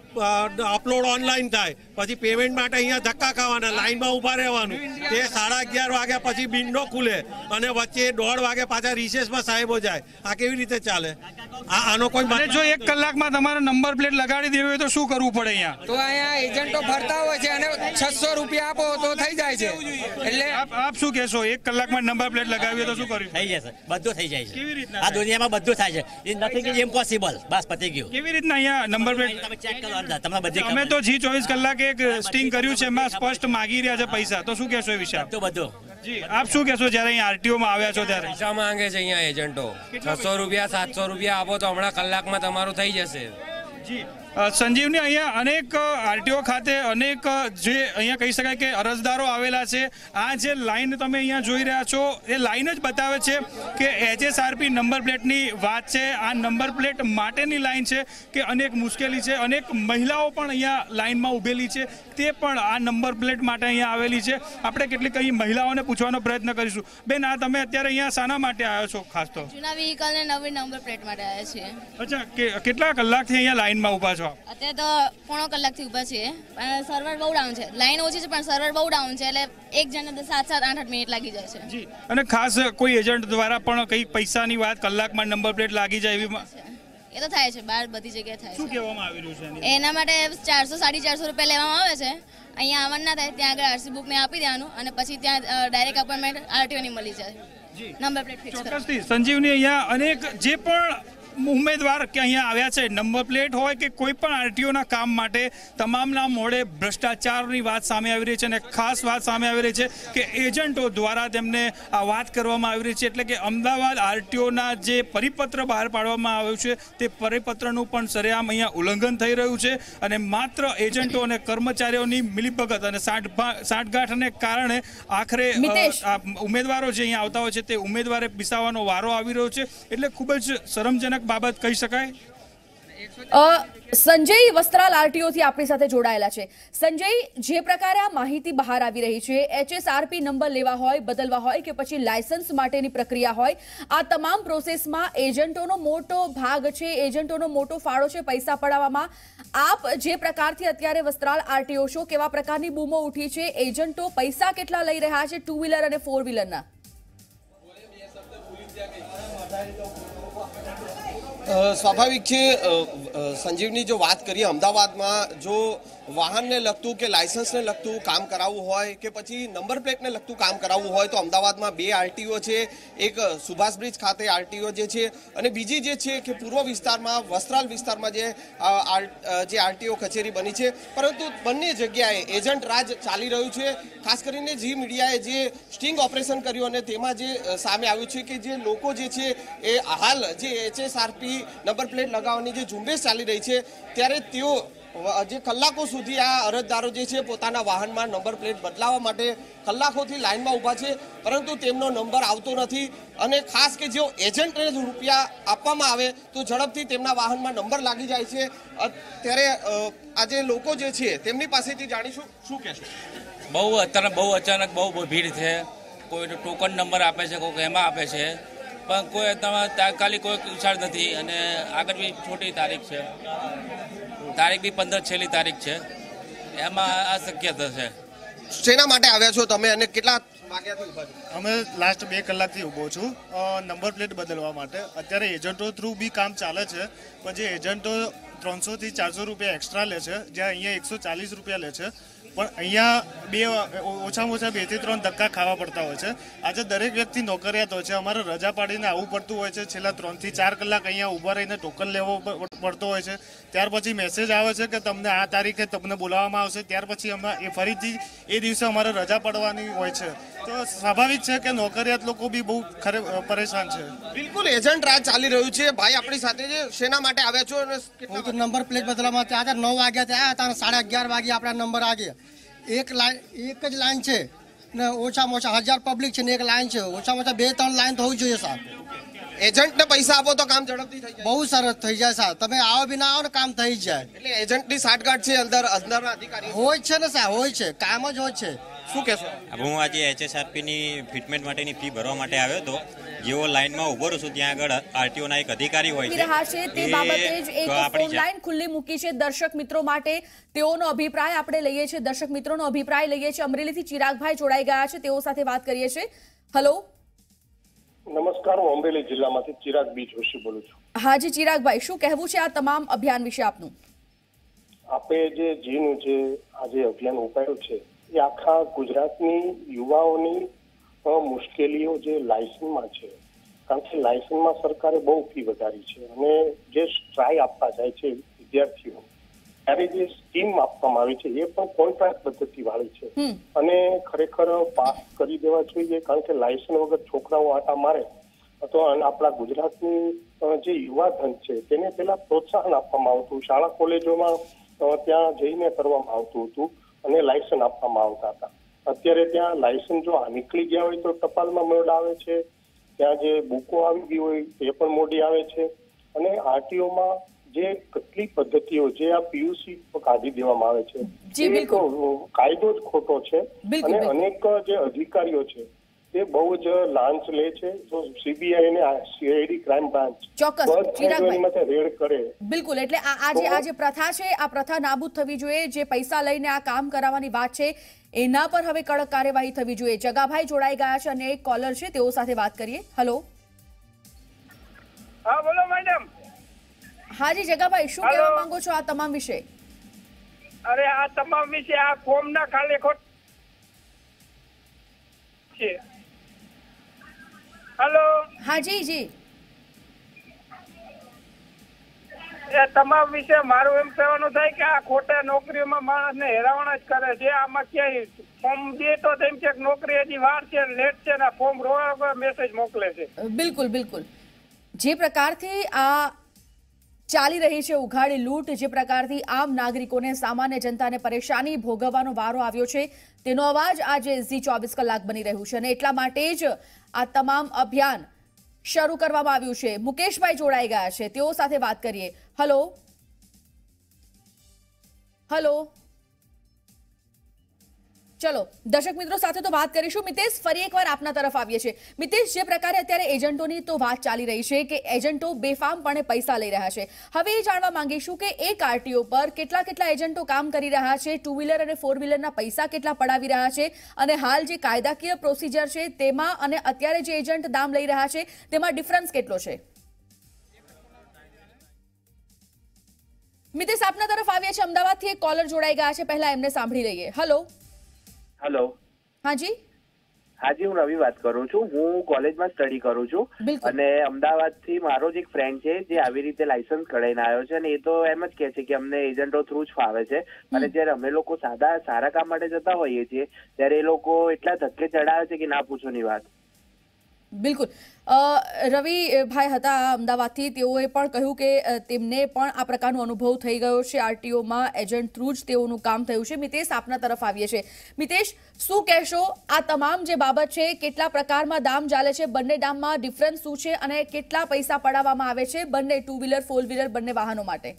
અપલોડ ઓનલાઈન થાય પછી પેમેન્ટ માટે અહીંયા ધક્કા ખાવાના, લાઈનમાં ઊભા રહેવાનું. તે 11:30 વાગ્યા પછી વિન્ડો ખુલે અને વચ્ચે 1:30 વાગે પાછા રિસેસમાં સાહેબો જાય. આ કેવી રીતે ચાલે? આનો કોઈ જો 1 કલાકમાં તમારે નંબર પ્લેટ લગાડી દેવી હોય તો શું કરવું પડે અહીંયા? તો અહીંયા એજન્ટો ફરતા હોય છે અને 600 રૂપિયા આપો તો થઈ જાય છે. એટલે આપ શું કહેશો? 1 કલાકમાં નંબર પ્લેટ લગાવી તો શું કર્યું? થઈ જશે, બધું થઈ જાય છે. કેવી રીતના? આ દુનિયામાં બધું થાય છે. Is nothing is impossible. બસ પતી ગયું. કેવી રીતના અહીંયા નંબર પ્લેટ? તમે ચેક કરો અંદર, તમને બધી અમે તો જી 24 કલાક એક સ્ટિંગ કર્યું છે, એમાં સ્પષ્ટ માગી રહ્યા છે પૈસા. તો શું કહેશો એ વિશે? બધું જી, આપ શું કહેશો જ્યારે અહીંયા RTOમાં આવ્યા છો ત્યારે? પૈસા માંગે છે અહીંયા એજન્ટો. 600 રૂપિયા 700 રૂપિયા આપો તો હમણાં કલાકમાં તમારું થઈ જશે. જી, સંજીવની, અહીંયા અનેક RTO ખાતે અનેક જે અહીંયા કહી શકાય કે અરજદારો આવેલા છે. આ જે લાઈન તમે અહીંયા જોઈ રહ્યા છો એ લાઈન જ બતાવે છે કે HSRP નંબર પ્લેટની વાત છે. આ નંબર પ્લેટ માટેની લાઈન છે કે અનેક મુશ્કેલી છે. અનેક મહિલાઓ પણ અહીંયા લાઈનમાં ઊભેલી છે, તે પણ આ નંબર પ્લેટ માટે અહીંયા આવેલી છે. આપણે કેટલીક અહીં મહિલાઓને પૂછવાનો પ્રયત્ન કરીશું. બેન, આ તમે અત્યારે અહીંયા શાના માટે આવ્યા છો? ખાસ તો જૂના વ્હીકલને નવી નંબર પ્લેટ માટે આવ્યા છીએ. અચ્છા, કેટલા કલાકથી અહીંયા લાઈનમાં ઊભા છો? અત્યારે તો પોણો કલાકથી ઊભા છીએ, પણ સર્વર બહુ ડાઉન છે. લાઈન ઓછી છે પણ સર્વર બહુ ડાઉન છે, એટલે એક જણને 7-7 8-8 મિનિટ લાગી જાય છે. જી, અને ખાસ કોઈ એજન્ટ દ્વારા પણ કઈ પૈસાની વાત, કલાકમાં નંબર પ્લેટ લાગી જાય એવી એ તો થાય છે, બહાર બધી જગ્યાએ થાય છે. શું કહેવામાં આવી રહ્યું છે? એના માટે 400-450 રૂપિયા લેવામાં આવે છે. અહીંયા આવવાનું ના થાય ત્યાં આગળ RC બુકને આપી દેવાનું અને પછી ત્યાં ડાયરેક્ટ અપોઇન્ટમેન્ટ RTOની મળી જાય. નંબર પ્લેટ ફિક્સ ચોક્કસથી સંજીવની, અહીંયા અનેક જે પણ ઉમેદવાર કે અહીંયા આવ્યા છે, નંબર પ્લેટ હોય કે કોઈ પણ RTOના કામ માટે, તમામના મોડે ભ્રષ્ટાચારની વાત સામે આવી રહી છે અને ખાસ વાત સામે આવી રહી છે કે એજન્ટો દ્વારા તેમને આ વાત કરવામાં આવી રહી છે. એટલે કે અમદાવાદ RTOના જે પરિપત્ર બહાર પાડવામાં આવ્યું છે તે પરિપત્રનું પણ સરેઆમ અહીંયા ઉલ્લંઘન થઈ રહ્યું છે અને માત્ર એજન્ટો અને કર્મચારીઓની મિલીભગત અને સાંઠગાંઠને કારણે આખરે ઉમેદવારો જે અહીંયા આવતા હોય છે તે ઉમેદવારે પીસાવાનો વારો આવી રહ્યો છે. એટલે ખૂબ જ શરમજનક બાબત કહી શકાય. સંજય વસ્ત્રાલ RTO થી આપણી સાથે જોડાયેલા છે. સંજય, જે પ્રકારે આ માહિતી બહાર આવી રહી છે, HSRP નંબર લેવા હોય, બદલવા હોય કે પછી લાયસન્સ માટેની પ્રક્રિયા હોય, આ તમામ પ્રોસેસમાં એજન્ટોનો મોટો ભાગ છે, એજન્ટોનો મોટો ફાળો છે પૈસા પડાવવામાં. આપ જે પ્રકારથી અત્યારે વસ્ત્રાલ RTO છો, કેવા પ્રકારની બૂમો ઉઠી છે? એજન્ટો પૈસા કેટલા લઈ રહ્યા છે 2 વ્હીલર અને 4 વ્હીલરના? સ્વાભાવિક છે સંજીવની, જો વાત કરીએ અમદાવાદમાં જો વાહનને લગતું કે લાયસન્સને લગતું કામ કરાવવું હોય કે પછી નંબર પ્લેટને લગતું કામ કરાવવું હોય તો અમદાવાદમાં 2 RTO છે. એક સુભાષ બ્રિજ ખાતે RTO જે છે અને બીજી જે છે કે પૂર્વ વિસ્તારમાં વસ્ત્રાલ વિસ્તારમાં જે RTO કચેરી બની છે. પરંતુ બંને જગ્યાએ એજન્ટ રાજ ચાલી રહ્યું છે. ખાસ કરીને જી મીડિયાએ જે સ્ટિંગ ઓપરેશન કર્યું અને તેમાં જે સામે આવ્યું છે કે જે લોકો જે છે એ હાલ જે HSRP નંબર પ્લેટ લગાવવાની જે ઝુંબેશ ચાલી રહી છે ત્યારે તેઓ જે કલાકો સુધી આ અરજદારો જે છે પોતાના વાહનમાં નંબર પ્લેટ બદલાવવા માટે કલાકોથી લાઈનમાં ઊભા છે, પરંતુ તેમનો નંબર આવતો નથી. અને ખાસ કે જો એજન્ટને રૂપિયા આપવામાં આવે તો ઝડપથી તેમના વાહનમાં નંબર લાગી જાય છે. ત્યારે આજે લોકો જે છે તેમની પાસેથી જાણીશું, શું કહેશો? બહુ અચાનક બહુ ભીડ છે. કોઈ ટોકન નંબર આપે છે, કોઈ એમાં આપે છે. પણ કોઈ તમારે તાત્કાલિક કોઈ વિચાર નથી અને આગળ બી છોટી તારીખ છે, તારીખ બી 15 છેલ્લી તારીખ છે, એમાં આ શક્યતા છે. શેના માટે આવ્યા છો તમે અને કેટલા વાગ્યાથી ઊભા છો? અમે લાસ્ટ 2 કલાકથી ઊભો છું નંબર પ્લેટ બદલવા માટે. અત્યારે એજન્ટો થ્રુ બી કામ ચાલે છે, પણ જે એજન્ટો 300 થી 400 રૂપિયા એક્સ્ટ્રા લે છે, જ્યાં અહીંયા 140 રૂપિયા લે છે, પણ અહીંયા ઓછામાં ઓછા 2 થી 3 ધક્કા ખાવા પડતા હોય છે. આજે દરેક વ્યક્તિ નોકરિયાત હોય છે, અમારે રજા પાડીને આવવું પડતું હોય છે. છેલ્લા 3 થી 4 કલાક અહીંયા ઊભા રહીને ટોકન લેવો પડતો હોય છે. ત્યાર પછી મેસેજ આવે છે કે તમને આ તારીખે તમને બોલાવવામાં આવશે. ત્યાર પછી અમે ફરીથી એ દિવસે અમારે રજા પાડવાની હોય છે. તો સ્વાભાવિક છે કે નોકરિયાત લોકો બી બહુ પરેશાન છે. બિલકુલ એજન્ટ રાજ ચાલી રહ્યું છે. ભાઈ આપણી સાથે છે, શેના માટે આવ્યા છો અને કેટલા નંબર પ્લેટ બદલવા માટે આજે 9 વાગ્યા થયા હતા, 11:30 વાગે આપણા નંબર આ ગયા. એક જ લાઈન છે ને ઓછામાં ઓછા 1000 પબ્લિક છે ને એક લાઈન છે. ઓછામાં ઓછા 2-3 લાઈન તો હોવી જોઈએ સાહેબ. એજન્ટને પૈસા આપો તો કામ ઝડપથી થઈ જાય. બહુ સરસ થઈ જાય સાહેબ. તમે આવો બી ના આવો ને કામ થઈ જાય. એટલે એજન્ટની સાઠગાંઠ છે અંદરના અધિકારીઓ હોય છે ને સાહેબ, હોય છે, કામ જ હોય છે. શું કહેશો? હું આજે HSRPની ફિટમેન્ટ માટેની ફી ભરવા માટે આવ્યો હતો. જેવો લાઈનમાં ઉભો રહું છું ત્યાં આગળ RTOના એક અધિકારી હોય છે, તે બાબતે જ એક ફોન લાઈન ખુલ્લી મૂકી છે દર્શક મિત્રો માટે. તેઓનો અભિપ્રાય આપણે લઈએ છીએ, દર્શક મિત્રોનો અભિપ્રાય લઈએ છીએ. અમરેલીથી ચિરાગભાઈ જોડાઈ ગયા છે, તેઓ સાથે વાત કરીએ છીએ. હેલો, નમસ્કાર, હું અમરેલી જિલ્લામાંથી ચિરાગ બી જોશી બોલું છું. હાજી ચિરાગભાઈ, શું કહેવું છે આ તમામ અભિયાન વિશે આપનું? આપે જે જીનું જે આજે અભિયાન ઉપાડ્યું છે એ આખા ગુજરાતની યુવાઓની મુશ્કેલીઓ જે લાયસન્સમાં છે, કારણ કે લાયસન્સમાં સરકારે બહુ ફી વધારી છે અને જે ટ્રાય આપવા જાય છે વિદ્યાર્થીઓ, ત્યારે જે સ્કીમ આપવામાં આવી છે એ પણ કોન્ટ્રાક્ટ પદ્ધતિ વાળી છે અને ખરેખર પાસ કરી દેવા જોઈએ, કારણ કે લાયસન્સ વગર છોકરાઓ આટા મારે તો આપણા ગુજરાતની જે યુવાધન છે તેને પેલા પ્રોત્સાહન આપવામાં આવતું, શાળા કોલેજોમાં ત્યાં જઈને કરવામાં આવતું હતું અને લાયસન્સ આપવામાં આવતા હતા. અત્યારે ત્યાં લાયસન્સ જો નીકળી ગયા હોય તો ટપાલમાં મોડ આવે છે, ત્યાં જે બુકો આવી ગઈ હોય એ પણ મોડી આવે છે અને RTOમાં જે કેટલી પદ્ધતિઓ જે આ PUC કાઢી દેવામાં આવે છે એ તો કાયદો જ ખોટો છે અને અનેક જે અધિકારીઓ છે તે બહુ જ લાંચ લે છે. તો CBI અને CID ક્રાઇમ બ્રાન્ચ રેડ કરે. બિલકુલ, એટલે આ જે પ્રથા છે આ પ્રથા નાબૂદ થવી જોઈએ. જે પૈસા લઈને આ કામ કરાવવાની વાત છે એના પર હવે કડક કાર્યવાહી થવી જોઈએ. જગાભાઈ જોડાઈ ગયા છે અને એક કોલર છે, તેઓ સાથે વાત કરીએ. હેલો, હા બોલો મેડમ. હાજી જગાભાઈ, શું કહેવા માંગો છો આ તમામ વિશે? અરે આ તમામ વિશે આ ફોર્મ ના ખાલી ખોટ છે. હેલો, હાજી જી, એ તમામ વિશે મારું એમ કહેવાનું થાય કે આ ખોટા નોકરીઓમાં માણસને હેરાવણ જ કરે છે. આમાં ક્યાંય ફોર્મ દે તો તેમ કે નોકરી હજી વાર છે, લેટ છે ને ફોર્મ રોવા મેસેજ મોકલે છે. બિલકુલ બિલકુલ, જે પ્રકારથી આ ચાલી રહી છે ઉઘાડી લૂંટ, જે પ્રકારથી આમ નાગરિકોને, સામાન્ય જનતાને પરેશાની ભોગવવાનો વારો આવ્યો છે, તેનો અવાજ આજે ઝી 24 કલાક બની રહ્યું છે અને એટલા માટે જ આ તમામ અભિયાન શરૂ કરવામાં આવ્યું છે. મુકેશભાઈ જોડાઈ ગયા છે, તેઓ સાથે વાત કરીએ. હેલો, હેલો, ચલો દર્શક મિત્રો સાથે તો વાત કરીશું. મિતેશ, ફરી એકવાર આપના તરફ આવીએ છીએ. મિતેશ, જે પ્રકારે અત્યારે એજન્ટોની તો વાત ચાલી રહી છે કે એજન્ટો બેફામપણે પૈસા લઈ રહ્યા છે, હવે એ જાણવા માંગીશું કે એક RTO પર કેટલા એજન્ટો કામ કરી રહ્યા છે, 2 વ્હીલર અને 4 વ્હીલરના પૈસા કેટલા પડાવી રહ્યા છે અને હાલ જે કાયદાકીય પ્રોસિજર છે તેમાં અને અત્યારે જે એજન્ટ દામ લઈ રહ્યા છે તેમાં ડિફરન્સ કેટલો છે? મિતેશ, આપના તરફ આવીએ છીએ. અમદાવાદથી એક કોલર જોડાઈ ગયા છે, પહેલા એમને સાંભળી લઈએ. હેલો. હેલો, હાજી. હાજી, હું રવિ વાત કરું છું. હું કોલેજમાં સ્ટડી કરું છું અને અમદાવાદથી મારો જ એક ફ્રેન્ડ છે જે આવી રીતે લાયસન્સ કઢાઈને આવ્યો છે અને એ તો એમ જ કહે છે કે અમને એજન્ટો થ્રુ જ ફાવે છે અને જ્યારે અમે લોકો સારા કામ માટે જતા હોઈએ છીએ ત્યારે એ લોકો એટલા ધક્કે ચડાવે છે કે ના પૂછોની વાત. બિલકુલ, રવિભાઈ હતા અમદાવાદથી, તેઓએ પણ કહ્યું કે તેમને પણ આ પ્રકારનો અનુભવ થઈ ગયો છે. RTOમાં એજન્ટ થ્રુ જ તેઓનું કામ થયું છે. મિતેશ, આપના તરફ આવીએ છીએ. મિતેશ, શું કહેશો આ તમામ જે બાબત છે, કેટલા પ્રકારમાં દામ ચાલે છે, બંને દામમાં ડિફરન્સ શું છે અને કેટલા પૈસા પડાવવામાં આવે છે બંને 2 વ્હીલર 4 વ્હીલર બંને વાહનો માટે?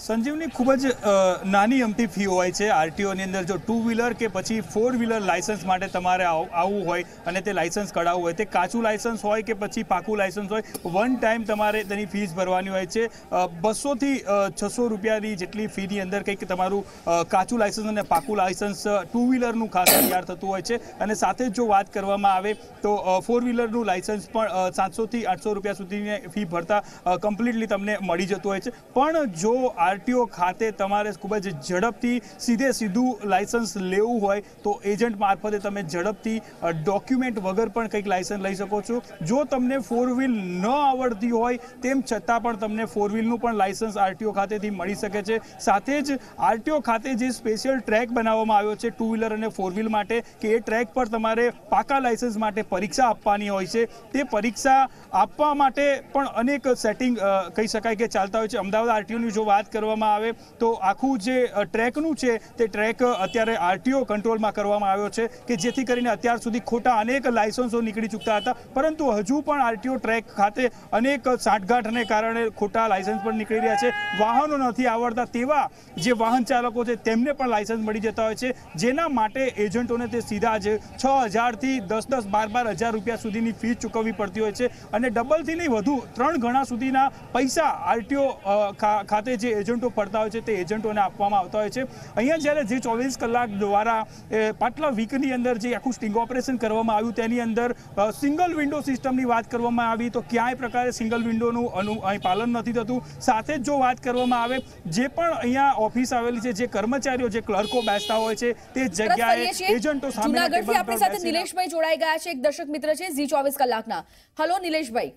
સંજીવની ખૂબ જ નાની અમથી ફી હોય છે આરટીઓની અંદર. જો 2 વ્હીલર કે પછી 4 વ્હીલર લાયસન્સ માટે તમારે આવવું હોય અને તે લાયસન્સ કઢાવવું હોય, તે કાચું લાયસન્સ હોય કે પછી પાકું લાયસન્સ હોય, વન ટાઈમ તમારે તેની ફીસ ભરવાની હોય છે. 200 થી 600 રૂપિયાની જેટલી ફીની અંદર કંઈક તમારું કાચું લાયસન્સ અને પાકું લાયસન્સ 2 વ્હીલરનું ખાસ તૈયાર થતું હોય છે. અને સાથે જ જો વાત કરવામાં આવે તો 4 વ્હીલરનું લાયસન્સ પણ 700 થી 800 રૂપિયા સુધીની ફી ભરતા કમ્પ્લીટલી તમને મળી જતું હોય છે. પણ જો આરટીઓ ખાતે તમારે ખૂબ જ ઝડપથી સીધું લાયસન્સ લેવું હોય તો એજન્ટ મારફતે તમે ઝડપથી ડોક્યુમેન્ટ વગર પણ કંઈક લાયસન્સ લઈ શકો છો. જો તમને 4 વ્હીલ ન આવડતી હોય તેમ છતાં પણ તમને 4 વ્હીલનું પણ લાયસન્સ આરટીઓ ખાતેથી મળી શકે છે. સાથે જ આરટીઓ ખાતે જે સ્પેશિયલ ટ્રેક બનાવવામાં આવ્યો છે 2 વ્હીલર અને 4 વ્હીલ માટે, કે એ ટ્રેક પર તમારે પાકા લાયસન્સ માટે પરીક્ષા આપવાની હોય છે. તે પરીક્ષા આપવા માટે પણ અનેક સેટિંગ કહી શકાય કે ચાલતા હોય છે. અમદાવાદ આરટીઓની જો વાત કરવામાં આવે તો આખું જે ટ્રેકનું છે તે ટ્રેક અત્યારે આરટીઓ કંટ્રોલમાં કરવામાં આવ્યો છે, કે જેથી કરીને અત્યાર સુધી ખોટા અનેક લાયસન્સો નીકળી ચૂકતા હતા. પરંતુ હજુ પણ આરટીઓ ટ્રેક ખાતે અનેક સાંઠગાંઠને કારણે ખોટા લાયસન્સ પણ નીકળી રહ્યા છે. વાહનો નથી આવડતા તેવા જે વાહન ચાલકો છે તેમને પણ લાયસન્સ મળી જતા હોય છે, જેના માટે એજન્ટોને તે સીધા જ 6,000 થી 10,000 12,000 રૂપિયા સુધીની ફીસ ચૂકવવી પડતી હોય છે. અને ડબલથી નહીં વધુ 3 ગણા સુધીના પૈસા આરટીઓ ખાતે જે એજન્ટો ફરતા હોય છે તે એજન્ટોને આપવામાં આવતા હોય છે. અહીંયા જ્યારે જે 24 કલાક દ્વારા પાછલા વીકની અંદર જે આખું સ્ટિંગ ઓપરેશન કરવામાં આવ્યું તેની અંદર સિંગલ વિન્ડો સિસ્ટમની વાત કરવામાં આવી તો ક્યાંય પ્રકારે સિંગલ વિન્ડોનું અહીં પાલન નથી થતું. સાથે જ જો વાત કરવામાં આવે જે પણ અહીંયા ઓફિસ આવેલી છે, જે કર્મચારીઓ જે ક્લર્કો બેસતા હોય છે તે જગ્યાએ એજન્ટો સામે. જૂનાગઢથી આપણી સાથે નિલેશભાઈ જોડાઈ ગયા છે, એક દર્શક મિત્ર છે ઝી 24 કલાકના. હલો નિલેશભાઈ.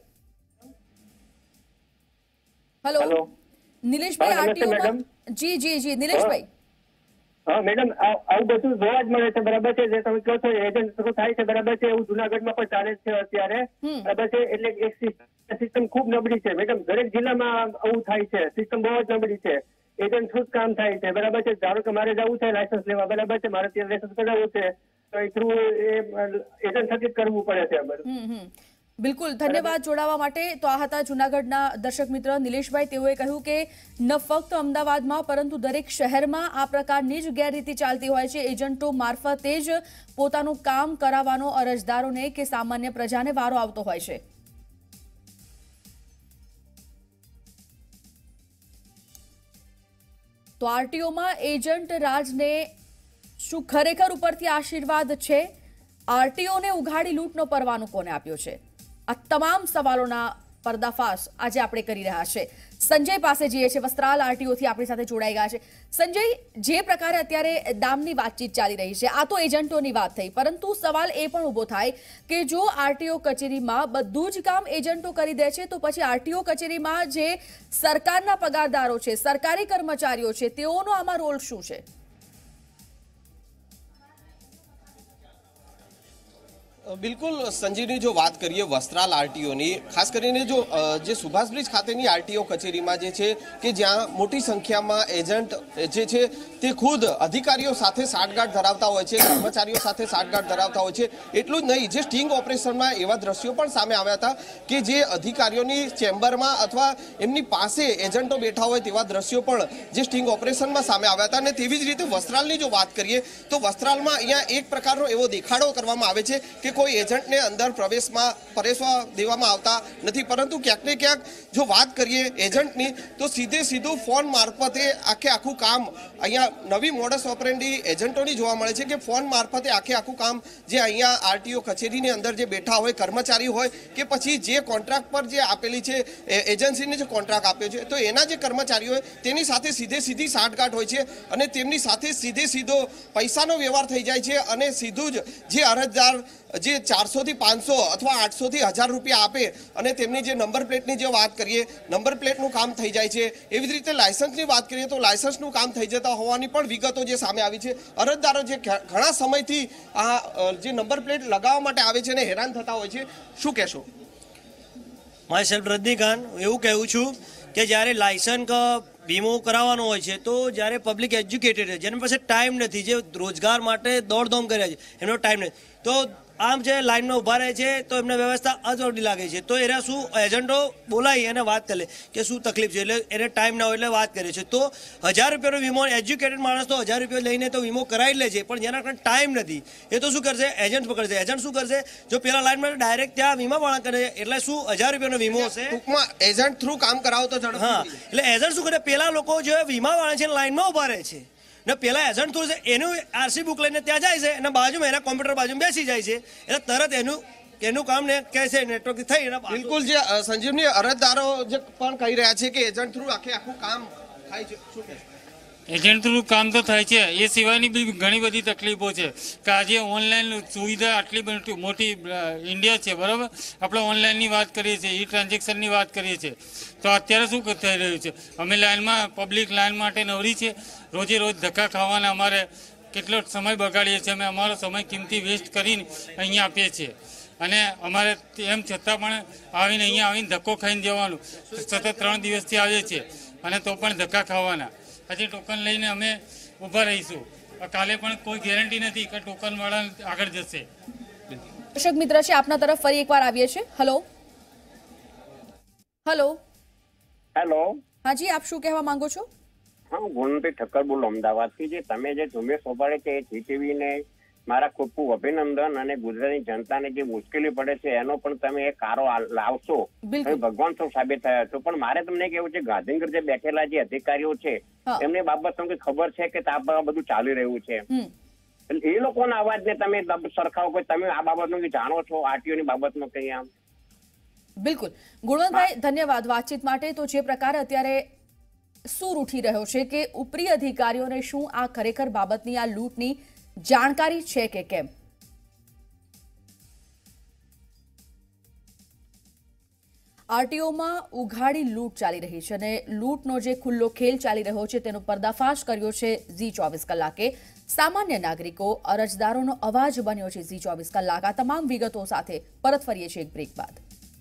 હલો નિલેશભાઈ, આરટીઓમાં જી નિલેશભાઈ. હા મેડમ, આવું બધું જોવા જ મળે છે, બરાબર છે. જે તમે કહો છો એજન્ટ શરૂ થાય છે, બરાબર છે, એવું જુનાગઢમાં પણ ચાલે છે અત્યારે, બરાબર છે. એટલે એક સિસ્ટમ ખૂબ નબળી છે મેડમ. દરેક જિલ્લામાં આવું થાય છે, સિસ્ટમ બહુ જ નબળી છે. એજન્ટ થ્રુ જ કામ થાય છે, બરાબર છે. ધારો કે મારે જવું છે લાયસન્સ લેવા, બરાબર છે, મારે ત્યાં લાયસન્સ કઢાવવું છે તો એ થ્રુ એજન્ટ થકી જ કરવું પડે છે બધું. બિલકુલ, ધન્યવાદ જોડાવા માટે. તો આ હતા જૂનાગઢના દર્શક મિત્ર નિલેશભાઈ. તેઓએ કહ્યું કે ન ફક્ત અમદાવાદમાં પરંતુ દરેક શહેરમાં આ પ્રકારની જ ગેરરીતિ ચાલતી હોય છે. એજન્ટો મારફતે જ પોતાનું કામ કરાવવાનો અરજદારોને કે સામાન્ય પ્રજાને વારો આવતો હોય છે. તો આરટીઓમાં એજન્ટ રાજને શું ખરેખર ઉપરથી આશીર્વાદ છે? આરટીઓને ઉઘાડી લૂંટનો પરવાનો કોને આપ્યો છે? આ તમામ સવાલોના પર્દાફાશ આજે આપણે કરી રહ્યા છે. સંજય પાસે જઈએ છે, વસ્ત્રાલ આરટીઓથી આપણી સાથે જોડાઈ ગયા છે. સંજય, જે પ્રકારે અત્યારે દામની વાતચીત ચાલી રહી છે, આ તો એજન્ટોની વાત થઈ, પરંતુ સવાલ એ પણ ઊભો થાય કે જો આરટીઓ કચેરીમાં બધું જ કામ એજન્ટો કરી દે છે તો પછી આરટીઓ કચેરીમાં જે સરકારના પગારદારો છે, સરકારી કર્મચારીઓ છે, તેઓનો આમાં રોલ શું છે? બિલકુલ સંજીવની, જો વાત કરીએ વસ્ત્રાલ આરટીઓની, ખાસ કરીને જો જે સુભાષ બ્રિજ ખાતેની આરટીઓ કચેરીમાં જે છે કે જ્યાં મોટી સંખ્યામાં એજન્ટ જે છે તે ખુદ અધિકારીઓ સાથે સાંઠગાંઠ ધરાવતા હોય છે, કર્મચારીઓ સાથે સાંઠગાંઠ ધરાવતા હોય છે. એટલું જ નહીં, જે સ્ટિંગ ઓપરેશનમાં એવા દ્રશ્યો પણ સામે આવ્યા હતા કે જે અધિકારીઓની ચેમ્બરમાં અથવા એમની પાસે એજન્ટો બેઠા હોય તેવા દ્રશ્યો પણ જે સ્ટિંગ ઓપરેશનમાં સામે આવ્યા હતા. અને તેવી જ રીતે વસ્ત્રાલની જો વાત કરીએ તો વસ્ત્રાલમાં અહીંયા એક પ્રકારનો એવો દેખાડો કરવામાં આવે છે કે કોઈ એજન્ટને અંદર પ્રવેશવા દેવામાં આવતા નથી. પરંતુ ક્યાંક ને ક્યાંક જો વાત કરીએ એજન્ટની તો સીધું ફોન મારફતે આખું કામ અહીંયા નવી મોડસ ઓપરેન્ડી એજન્ટોની જોવા મળે છે કે ફોન મારફતે આખું કામ જે અહીંયા આરટીઓ કચેરીની અંદર જે બેઠા હોય કર્મચારી હોય કે પછી જે કોન્ટ્રાક્ટ પર જે આપેલી છે એજન્સીને જે કોન્ટ્રાક્ટ આપ્યો છે તો એના જે કર્મચારીઓ હોય તેની સાથે સીધી સાંઠગાંઠ હોય છે અને તેમની સાથે સીધો પૈસાનો વ્યવહાર થઈ જાય છે. અને સીધું જ જે અરજદાર જે 400 થી 500 અથવા 800 થી 1000 રૂપિયા આપે અને તેમની જે નંબર પ્લેટની જે વાત કરીએ, નંબર પ્લેટનું કામ થઈ જાય છે. એવી જ રીતે લાયસન્સની વાત કરીએ તો લાયસન્સનું કામ થઈ જતા હોવાની પણ વિગતો જે સામે આવી છે. અરજદારો જે ઘણા સમયથી આ જે નંબર પ્લેટ લગાવવા માટે આવે છે અને હેરાન થતા હોય છે, શું કહેશો? માય સેલ્ફ રજનીકાંત, એવું કહેવું છું કે જ્યારે લાયસન્સ વીમો કરાવવાનો હોય છે તો જ્યારે પબ્લિક એજ્યુકેટેડ છે, જેની પાસે ટાઈમ નથી, જે રોજગાર માટે દોડધામ કર્યા છે, એમનો ટાઈમ નથી, તો આમ છે લાઈનમાં ઊભા રહે છે તો એમને વ્યવસ્થા અજોડી લાગે છે તો એના શું એજન્ટો બોલાવી અને વાત કરે કે શું તકલીફ છે એટલે એને ટાઈમ ના હોય એટલે વાત કરે છે તો 1000 રૂપિયાનો વીમો એજ્યુકેટેડ માણસ તો 1000 રૂપિયા લઈને તો વીમો કરાવી લે છે પણ જેના કારણે ટાઈમ નથી એ તો શું કરશે એજન્ટ પકડશે એજન્ટ શું કરશે જો પેલા લાઈનમાં ડાયરેક્ટ ત્યાં વીમાવાળા કરે એટલે શું 1000 રૂપિયાનો વીમો હશે ટૂંકમાં એજન્ટ થ્રુ કામ કરાવતો હા એટલે એજન્ટ શું કરે પેલા લોકો જે વીમાવાળા છે લાઈનમાં ઊભા રહે છે ને પેલા એજન્ટ થ્રુ છે એનું આરસી બુક લઈને ત્યાં જાય છે અને બાજુમાં એના કોમ્પ્યુટર બાજુમાં બેસી જાય છે એટલે તરત એનું કામ ને કહે છે નેટવર્ક થઈ એના બિલકુલ જે સંજીવની અરજદારો જે પણ કહી રહ્યા છે કે એજન્ટ થ્રુ આખું કામ થાય છે શું કહે એજન્ટ થ્રુ કામ તો થાય છે એ સિવાયની બી ઘણી બધી તકલીફો છે કે આજે ઓનલાઈન સુવિધા આટલી મોટી ઇન્ડિયા છે બરાબર આપણે ઓનલાઈનની વાત કરીએ છીએ ઈ ટ્રાન્ઝેક્શનની વાત કરીએ છીએ તો અત્યારે શું થઈ રહ્યું છે અમે લાઈનમાં પબ્લિક લાઈન માટે નવરી છે રોજે રોજ ધક્કા ખાવાના અમારે કેટલો સમય બગાડીએ છીએ અમે અમારો સમય કિંમતી વેસ્ટ કરીને અહીંયા આપીએ છીએ અને અમારે એમ છતાં પણ આવીને અહીંયા આવીને ધક્કો ખાઈને જવાનું સતત 3 દિવસથી આવીએ છીએ અને તો પણ ધક્કા ખાવાના આજે ટોકન લઈને અમે ઊભા રહીશું કાલે પણ કોઈ ગેરંટી નથી કે ટોકન વાળા આગળ જશે દર્શક મિત્ર છે આપના તરફ ફરી એકવાર આવીએ છીએ હેલો હાજી આપ શું કહેવા માંગો છો હા ગુણવંતી ઠક્કર બોલું અમદાવાદથી જે તમે જે ઝુંબેશ ઉપાડે છે એ જીટીવી ને મારા ખૂબ ખૂબ અભિનંદન અને ગુજરાતની જનતાને જે મુશ્કેલી પડે છે એનો પણ તમે એક કારો લાવશો ભગવાન સૌ સાબિત થયા છો પણ મારે તમને કેવું છે ગાંધીનગર જે બેઠેલા જે અધિકારીઓ છે એમને બાબત તમને ખબર છે કે આ બધું ચાલી રહ્યું છે એ લોકોના અવાજને તમે સરખાવો કોઈ તમે આ બાબતનું જાણો છો આરટીઓ ની બાબતમાં કઈ આમ બિલકુલ ગુણવંતભાઈ ધન્યવાદ વાતચીત માટે તો જે પ્રકારે અત્યારે સૂર ઉઠી રહ્યો છે કે ઉપરી અધિકારીઓને શું આ ખરેખર બાબતની આ લૂંટની જાણકારી છે કે કેમ આરટીઓમાં ઉઘાડી લૂંટ ચાલી રહી છે અને લૂંટનો જે ખુલ્લો ખેલ ચાલી રહ્યો છે તેનો પર્દાફાશ કર્યો છે ઝી 24 કલાકે સામાન્ય નાગરિકો અરજદારોનો અવાજ બન્યો છે ઝી 24 કલાક આ તમામ વિગતો સાથે પરત ફરીએ છીએ એક બ્રેક બાદ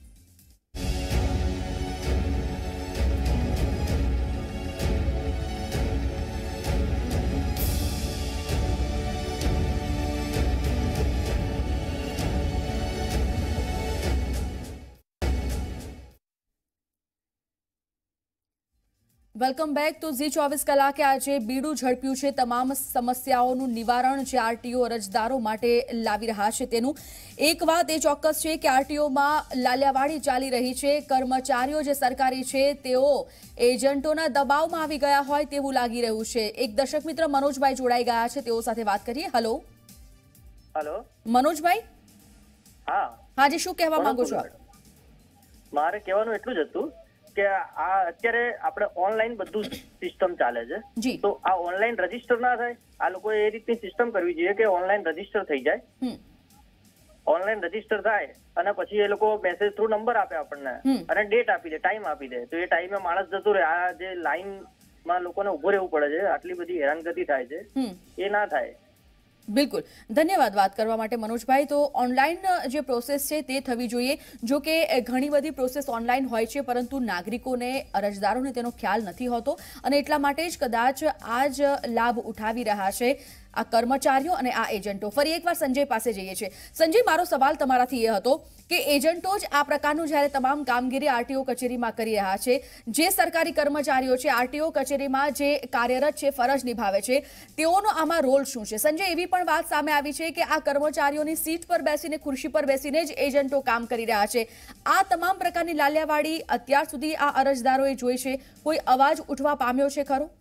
વેલકમ બેક તો ઝી 24 કલાકે આજે બીડું ઝડપ્યું છે તમામ સમસ્યાઓનું નિવારણ જે આરટીઓ અરજદારો માટે લાવી રહ્યા છે તેનું એક વાત એ ચોક્કસ છે કે આરટીઓમાં લાલિયાવાડી ચાલી રહી છે કર્મચારીઓ જે સરકારી છે તેઓ એજન્ટોના દબાવમાં આવી ગયા હોય તેવું લાગી રહ્યું છે એક દર્શક મિત્ર મનોજભાઈ જોડાઈ ગયા છે તેઓ સાથે વાત કરીએ હેલો મનોજભાઈ હાજી શું કહેવા માંગો છો મારે કહેવાનું એટલું જ હતું કે આ અત્યારે આપણે ઓનલાઈન બધું સિસ્ટમ ચાલે છે તો આ ઓનલાઈન રજીસ્ટર ના થાય આ લોકો એ રીતની સિસ્ટમ કરવી જોઈએ કે ઓનલાઈન રજીસ્ટર થઈ જાય ઓનલાઈન રજીસ્ટર થાય અને પછી એ લોકો મેસેજ થ્રુ નંબર આપે આપણને અને ડેટ આપી દે ટાઈમ આપી દે તો એ ટાઈમે માણસ જતો રહે આ જે લાઈન માં લોકોને ઉભો રહેવું પડે છે આટલી બધી હેરાનગતિ થાય છે એ ના થાય બિલકુલ ધન્યવાદ વાત કરવા માટે મનોજભાઈ તો ઓનલાઈન જે પ્રોસેસ છે તે થવી જોઈએ જો કે ઘણી બધી પ્રોસેસ ઓનલાઈન હોય છે પરંતુ નાગરિકોને અરજદારોને તેનો ખ્યાલ નથી હોતો અને એટલા માટે જ કદાચ આ જ લાભ ઉઠાવી રહ્યા છે આ કર્મચારીઓ અને આ એજન્ટો ફરી એકવાર સંજય પાસે જઈએ છીએ સંજય મારો સવાલ તમારાથી એ હતો કે એજન્ટો જ આ પ્રકારનું જ્યારે તમામ કામગીરી આરટીઓ કચેરીમાં કરી રહ્યા છે જે સરકારી કર્મચારીઓ છે આરટીઓ કચેરીમાં જે કાર્યરત છે ફરજ નિભાવે છે તેઓનો આમાં રોલ શું છે સંજય એવી પણ વાત સામે આવી છે કે આ કર્મચારીઓની સીટ પર બેસીને ખુરશી પર બેસીને જ એજન્ટો કામ કરી રહ્યા છે આ તમામ પ્રકારની લાલિયાવાડી અત્યાર સુધી આ અરજદારોએ જોઈ છે કોઈ અવાજ ઉઠવા પામ્યો છે ખરો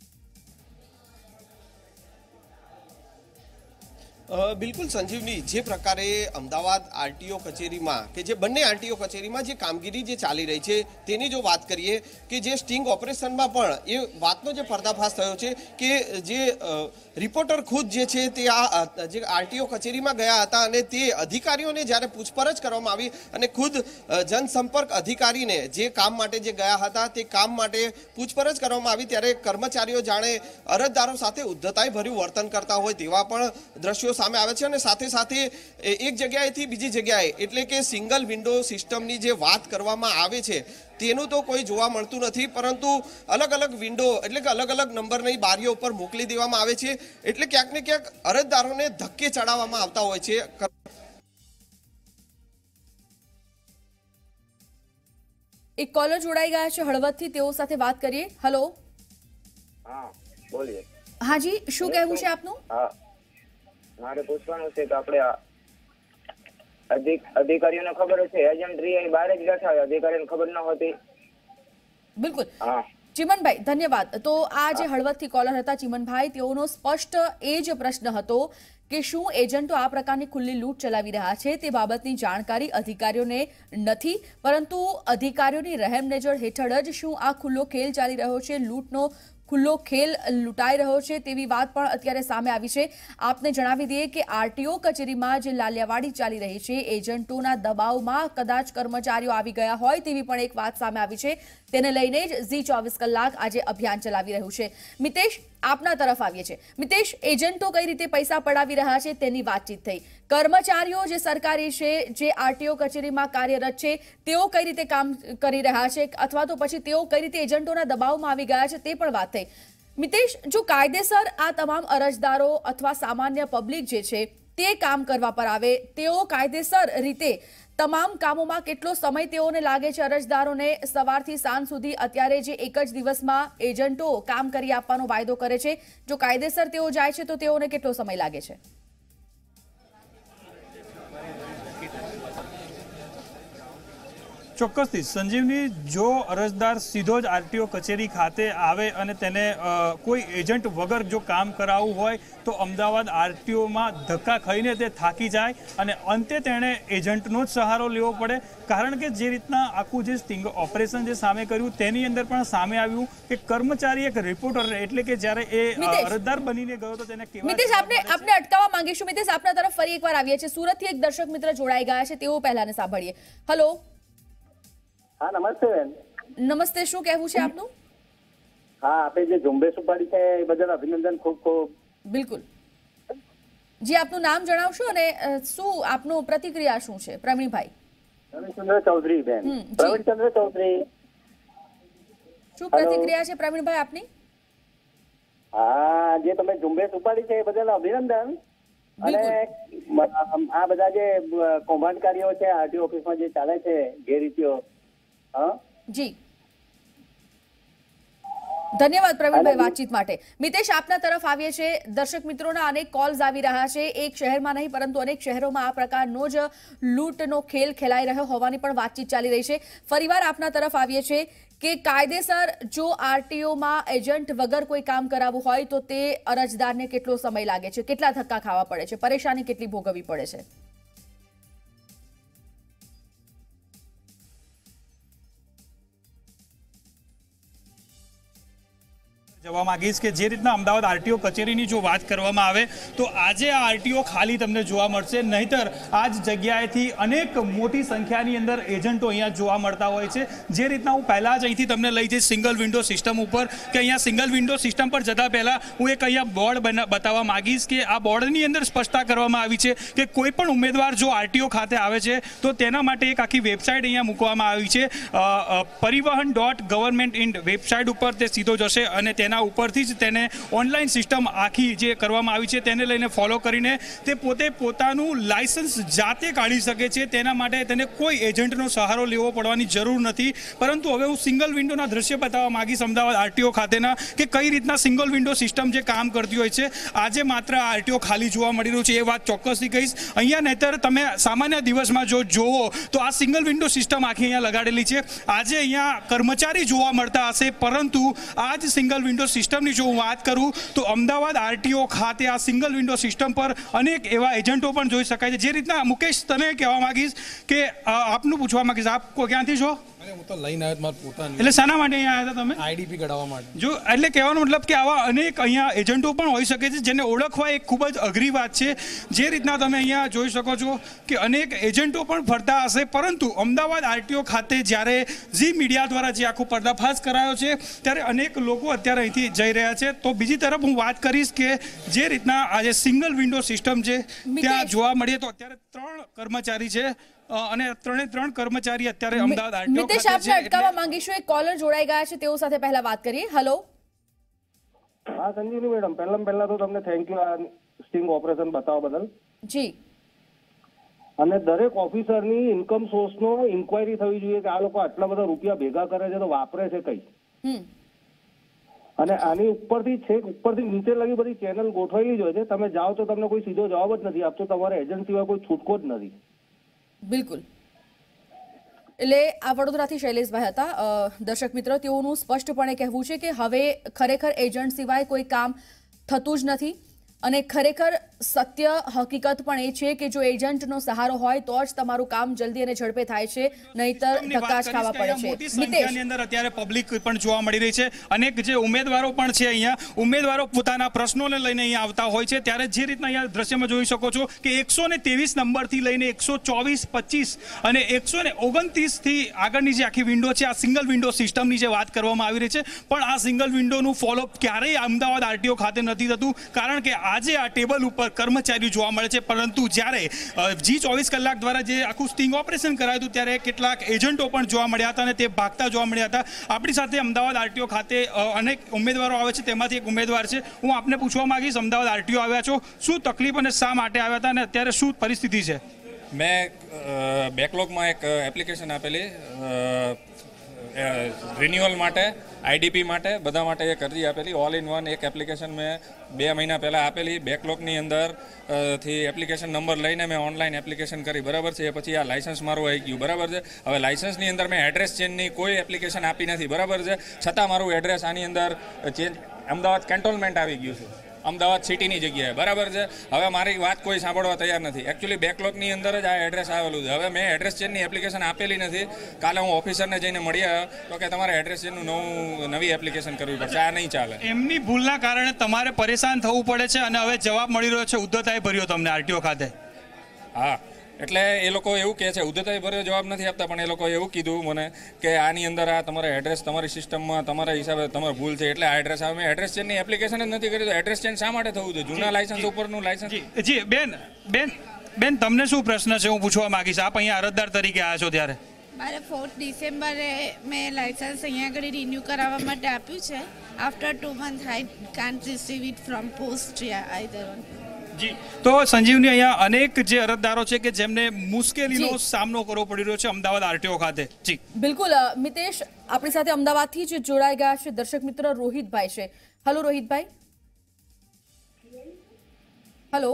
બિલકુલ સંજીવની જે પ્રકારે અમદાવાદ આરટીઓ કચેરીમાં કે જે બંને આરટીઓ કચેરીમાં જે કામગીરી જે ચાલી રહી છે તેની જો વાત કરીએ કે જે સ્ટિંગ ઓપરેશનમાં પણ એ વાતનો જે પર્દાફાશ થયો છે કે જે રિપોર્ટર ખુદ જે છે તે આ જે આરટીઓ કચેરીમાં ગયા હતા અને તે અધિકારીઓને જ્યારે પૂછપરછ કરવામાં આવી અને ખુદ જનસંપર્ક અધિકારીને જે કામ માટે જે ગયા હતા તે કામ માટે પૂછપરછ કરવામાં આવી ત્યારે કર્મચારીઓ જાણે અરજદારો સાથે ઉદ્ધતાઈ ભર્યું વર્તન કરતા હોય તેવા પણ દ્રશ્યો સામે આવે છે અને સાથે સાથે એક જગ્યાએથી બીજી જગ્યાએ એટલે કે સિંગલ વિન્ડો સિસ્ટમની જે વાત કરવામાં આવે છે તેનું તો કોઈ જોવા મળતું નથી પરંતુ અલગ અલગ વિન્ડો એટલે કે અલગ અલગ નંબરની બારીઓ ઉપર મોકલી દેવામાં આવે છે એટલે ક્યાંક ને ક્યાંક અરજદારોને ધક્કે ચડાવવામાં આવતા હોય છે એક કોલર જોડાઈ ગયા છે હળવદથી, તેઓ સાથે વાત કરીએ. હેલો. હા બોલીએ. હાજી, શું કહેવું છે આપનું? હા, મારે પૂછવાનું છે કે આપણે અધિકારીઓને ખબર છે એજન્ટ અહીં બહાર જ બેઠા હોય, અધિકારીઓને ખબર ન હોતી. બિલકુલ. હા ચિમનભાઈ ધન્યવાદ. તો આ જે હળવદથી કોલર હતા ચિમનભાઈ, તેઓનો સ્પષ્ટ એ જ પ્રશ્ન હતો કે શું એજન્ટો આ પ્રકારની ખુલ્લી લૂંટ ચલાવી રહ્યા છે તે બાબતની જાણકારી અધિકારીઓને નથી, પરંતુ અધિકારીઓની રહેમ નજર હેઠળ જ શું આ ખુલ્લો ખેલ ચાલી રહ્યો છે, લૂંટનો ખુલ્લો ખેલ લૂંટાઈ રહ્યો છે તેવી વાત પણ અત્યારે સામે આવી છે. આપને જણાવી દઈએ કે આરટીઓ કચેરીમાં જે લાલિયાવાડી ચાલી રહી છે, એજન્ટોના દબાવમાં કદાચ કર્મચારીઓ આવી ગયા હોય તેવી પણ એક વાત સામે આવી છે. તેને લઈને જ ઝી 24 કલાક આજે અભિયાન ચલાવી રહ્યું છે. મિતેશ, આપના તરફ આવીએ છીએ. મિતેશ, એજન્ટો કઈ રીતે પૈસા પડાવી રહ્યા છે તેની વાતચીત થઈ. કર્મચારીઓ જે સરકારી છે, જે આરટીઓ કચેરીમાં કાર્યરત છે, તેઓ કઈ રીતે કામ કરી રહ્યા છે, અથવા તો પછી તેઓ કઈ રીતે એજન્ટોના દબાવમાં આવી ગયા છે તે પણ વાત થઈ. મિતેશ, જો કાયદેસર આ તમામ અરજદારો અથવા સામાન્ય પબ્લિક જે છે તે કામ કરવા પર આવે, તેઓ કાયદેસર રીતે તમામ કામોમાં કેટલો સમય તેઓને લાગે છે? અરજદારોને સવારથી સાંજ સુધી અત્યારે જે એક જ દિવસમાં એજન્ટો કામ કરી આપવાનો વાયદો કરે છે, જો કાયદેસર તેઓ જાય છે તો તેઓને કેટલો સમય લાગે છે? ચોક્કસથી સંજીવની, જો અરજદાર સીધો જ આરટીઓ કચેરી ખાતે આવે અને તેને કોઈ એજન્ટ વગર જો કામ કરાવવું હોય તો અમદાવાદ આરટીઓમાં ધક્કા ખાઈને તે થાકી જાય અને અંતે તેણે એજન્ટનો જ સહારો લેવો પડે. કારણ કે જે રીતના આખું જે સ્ટિંગ ઓપરેશન જે સામે કર્યું તેની અંદર પણ સામે આવ્યું કે કર્મચારી એક રિપોર્ટર, એટલે કે જ્યારે એ અરજદાર બનીને ગયો તો તેને કેવા. મિતેશ, આપને અટકાવવા માંગીશું. મિતેશ, આપના તરફ ફરી એકવાર આવીએ છીએ. સુરતથી એક દર્શક મિત્ર જોડાઈ ગયા છે, તેઓ પહેલાને સાંભળીએ. હેલો. હા નમસ્તે બેન. નમસ્તે, શું કહેવું છે આપનું? હા, આપણે જે ઝુંબેશ ઉપાડી છે એ બદલ અભિનંદન ખૂબ ખૂબ. બિલકુલ. જી, આપનું નામ જણાવશો અને શું આપનું પ્રતિક્રિયા શું છે? પ્રવીણભાઈ. પ્રવીણચંદ્ર ચૌધરી બેન. પ્રવીણચંદ્ર ચૌધરી. શું પ્રતિક્રિયા છે પ્રવીણભાઈ આપની? હા, જે તમે ઝુંબેશ ઉપાડી છે એ બદલ અભિનંદન. અને આ બધા જે કૌભાંડકારીઓ છે આરટીઓ ઓફિસમાં જે ચાલે છે ગેરરીતિઓ. જી, ધન્યવાદ પ્રવીણભાઈ વાતચીત માટે. મિતેશ, આપના તરફ આવીએ છીએ. દર્શક મિત્રોના અનેક કોલ્સ આવી રહ્યા છે. એક શહેરમાં નહીં પરંતુ અનેક શહેરોમાં આ પ્રકારનો જ લૂંટનો ખેલ ખેલાઈ રહ્યો હોવાની પણ વાતચીત ચાલી રહી છે. ફરીવાર આપના તરફ આવીએ છીએ કે કાયદેસર જો આરટીઓમાં એજન્ટ વગર કોઈ કામ કરાવવું હોય તો તે અરજદારને કેટલો સમય લાગે છે, કેટલા ધક્કા ખાવા પડે છે, પરેશાની કેટલી ભોગવવી પડે છે? જવા માંગીશ કે જે રીતના અમદાવાદ આરટીઓ કચેરીની જો વાત કરવામાં આવે તો આજે આ આરટીઓ ખાલી તમને જોવા મળશે, નહીતર આ જ જગ્યાએથી અનેક મોટી સંખ્યાની અંદર એજન્ટો અહીંયા જોવા મળતા હોય છે. જે રીતના હું પહેલાં જ અહીંથી તમને લઈ જઈશ સિંગલ વિન્ડો સિસ્ટમ ઉપર, કે અહીંયા સિંગલ વિન્ડો સિસ્ટમ પર જતાં પહેલાં હું એક અહીંયા બોર્ડ બતાવવા માંગીશ કે આ બોર્ડની અંદર સ્પષ્ટતા કરવામાં આવી છે કે કોઈ પણ ઉમેદવાર જો આરટીઓ ખાતે આવે છે તો તેના માટે એક આખી વેબસાઇટ અહીંયા મૂકવામાં આવી છે. પરિવહન.gov.in વેબસાઇટ ઉપર તે સીધો જશે અને તેના ઉપરથી જ તેને ઓનલાઈન સિસ્ટમ આખી જે કરવામાં આવી છે તેને લઈને ફોલો કરીને તે પોતે પોતાનું લાયસન્સ જાતે કાઢી શકે છે. તેના માટે તેને કોઈ એજન્ટનો સહારો લેવો પડવાની જરૂર નથી. પરંતુ હવે હું સિંગલ વિન્ડોના દ્રશ્ય બતાવવા માંગીશ અમદાવાદ આરટીઓ ખાતેના કે કઈ રીતના સિંગલ વિન્ડો સિસ્ટમ જે કામ કરતી હોય છે. આજે માત્ર આરટીઓ ખાલી જોવા મળી રહ્યું છે એ વાત ચોક્કસથી કહીશ. અહીંયા નહીતર તમે સામાન્ય દિવસમાં જો જોવો તો આ સિંગલ વિન્ડો સિસ્ટમ આખી અહીંયા લગાડેલી છે. આજે અહીંયા કર્મચારી જોવા મળતા હશે, પરંતુ આ જ સિંગલ વિન્ડો સિસ્ટમની જો હું વાત કરું તો અમદાવાદ આરટીઓ ખાતે આ સિંગલ વિન્ડો સિસ્ટમ પર અનેક એવા એજન્ટો પણ જોઈ શકાય છે. જે રીતના મુકેશ તને કહેવા માંગીશ કે આપનું પૂછવા માંગીશ, આપ ક્યાંથી છો? હું તો લઈને આવ્યો મારા પોતાની. એટલે શાના માટે અહીંયા આવ્યા હતા તમે? આઈડીપી કઢાવવા માટે. જો એટલે કહેવાનો મતલબ કે આવા અનેક અહીંયા એજન્ટો પણ હોઈ શકે છે જેને ઓળખવા એક ખૂબ જ અઘરી વાત છે. જે રીતના તમે અહીંયા જોઈ શકો છો કે અનેક એજન્ટો પણ ફરતા હશે, પરંતુ અમદાવાદ આરટીઓ ખાતે જ્યારે ઝી મીડિયા દ્વારા જે આખો પર્દાફાશ કરાયો છે ત્યારે અનેક લોકો અત્યારે અહીંથી જઈ રહ્યા છે. તો બીજી તરફ હું વાત કરીશ કે જે રીતના આજે સિંગલ વિન્ડો સિસ્ટમ છે ત્યાં જોવા મળીએ તો અત્યારે 3 કર્મચારી છે અને 3 કર્મચારી અત્યારે અમદાવાદ આરટીઓ મિતેશ, આપને અટકાવવા માંગીશું. એક કોલર જોડાઈ ગયા છે, તેઓ સાથે પહેલા વાત કરીએ. હેલો. હા સંજીવની મેડમ, પહેલા તો તમને થેન્ક યુ આ સ્ટિંગ ઓપરેશન બતાવવા બદલ. જી. અને દરેક ઓફિસરની ઇન્કમ સોર્સનો ઇન્ક્વાયરી થવી જોઈએ કે આ લોકો આટલા બધા રૂપિયા ભેગા કરે છે તો વાપરે છે કઈ. અને આની ઉપરથી નીચે લગી બધી ચેનલ ગોઠવેલી જ હોય છે. તમે જાઓ તો તમને કોઈ સીધો જવાબ જ નથી આપતો, તમારે એજન્ટ સિવાય કોઈ છૂટકો જ નથી. બિલકુલ. એટલે આ વડોદરાથી શૈલેષભાઈ હતા. દર્શક મિત્રો, તેઓનું સ્પષ્ટપણે કહેવું છે કે હવે ખરેખર એજન્ટ સિવાય કોઈ કામ થતું જ નથી અને ખરેખર સત્ય હકીકત પણ એ છે કે જો એજન્ટનો સહારો હોય તો જ તમારું કામ જલ્દી અને ઝડપે થાય છે, નહીતર ધક્કા જ ખાવા પડે છે. મોટી સંખ્યાની અંદર અત્યારે પબ્લિક પણ જોવા મળી રહી છે. અનેક જે ઉમેદવારો પણ છે અહીંયા, ઉમેદવારો પોતાના પ્રશ્નોને લઈને અહીંયા આવતા હોય છે. ત્યારે જે રીતના અહીંયા દ્રશ્યમાં જોઈ શકો છો કે 123 નંબરથી લઈને 124, 25 અને 129 થી આગળની જે આખી વિન્ડો છે, આ સિંગલ વિન્ડો સિસ્ટમની જે વાત કરવામાં આવી રહી છે, પણ આ સિંગલ વિન્ડોનું ફોલોઅપ ક્યારેય અમદાવાદ આરટીઓ ખાતે નથી થતું. કારણ કે આજે આ ટેબલ ઉપર કર્મચારીઓ જોવા મળે છે, પરંતુ જ્યારે G24 કલાક દ્વારા જે આખું સ્ટિંગ ઓપરેશન કરાયું હતું ત્યારે કેટલાક એજન્ટો પણ જોવા મળ્યા હતા અને તે ભાગતા જોવા મળ્યા હતા. આપણી સાથે અમદાવાદ આરટીઓ ખાતે અનેક ઉમેદવારો આવે છે, તેમાંથી એક ઉમેદવાર છે. હું આપને પૂછવા માંગીશ, અમદાવાદ આરટીઓ આવ્યા છો, શું તકલીફ અને શા માટે આવ્યા હતા અને અત્યારે શું પરિસ્થિતિ છે? મેં બેકલોગમાં એક એપ્લિકેશન આપેલી રિન્યુઅલ માટે, આઈડીપી માટે, બધા માટે એક અરજી આપેલી. ઓલ ઇન વન એક એપ્લિકેશન મેં 2 મહિના પહેલાં આપેલી. બેકલોગની અંદર થી એપ્લિકેશન નંબર લઈને મેં ઓનલાઈન એપ્લિકેશન કરી, બરાબર છે. પછી આ લાઇસન્સ મારું આવી ગયું, બરાબર છે. હવે લાઇસન્સની અંદર મેં એડ્રેસ ચેન્જની કોઈ એપ્લિકેશન આપી નથી, બરાબર છે. છતાં મારું એડ્રેસ આની અંદર ચેન્જ અમદાવાદ કેન્ટોનમેન્ટ આવી ગયું છે, અમદાવાદ સિટીની જગ્યાએ, બરાબર છે. હવે મારી વાત કોઈ સાંભળવા તૈયાર નથી. એકચ્યુઅલી બેકલોગની અંદર જ આ એડ્રેસ આવેલું છે. હવે મેં એડ્રેસ ચેન્જની એપ્લિકેશન આપેલી નથી. કાલે હું ઓફિસરને જઈને મળ્યા તો કે તમારે એડ્રેસ ચેન્જનું નવી એપ્લિકેશન કરવી પડશે, આ નહીં ચાલે. એમની ભૂલના કારણે તમારે પરેશાન થવું પડે છે અને હવે જવાબ મળી રહ્યો છે ઉદ્ધતાએ ભર્યો તમને આરટીઓ ખાતે. હા, એટલે એ લોકો એવું કહે છે, ઉદ્ધતાએ ભર્યો જવાબ નથી આપતા, પણ એ લોકોએ એવું કીધું મને કે આની અંદર આ તમારે એડ્રેસ તમારી સિસ્ટમમાં તમારા હિસાબે તમારે ભૂલ છે એટલે આ એડ્રેસ આવે. મેં એડ્રેસ ચેન્જની એપ્લિકેશન જ નથી કરી તો એડ્રેસ ચેન્જ શા માટે થવું જોઈએ? જૂના લાયસન્સ ઉપરનું લાયસન્સ. જી બેન તમને શું પ્રશ્ન છે? હું પૂછવા માંગીશ. આપ અહીંયા અરજદાર તરીકે આવ્યા છો ત્યારે મારે 4 ડિસેમ્બરે મેં લાયસન્સ અહીંયા આગળ રિન્યૂ કરાવવા માટે આપ્યું છે. After 2 months I can't receive it from post either one. જી, તો સંજીવની, અહીંયા અનેક જે અરજદારો છે કે જેમને મુશ્કેલીનો સામનો કરવો પડી રહ્યો છે અમદાવાદ આરટીઓ ખાતે. જી બિલકુલ. મિતેશ આપણી સાથે અમદાવાદથી જ જોડાઈ ગયા છે દર્શક મિત્ર રોહિતભાઈ છે. હેલો રોહિતભાઈ. હેલો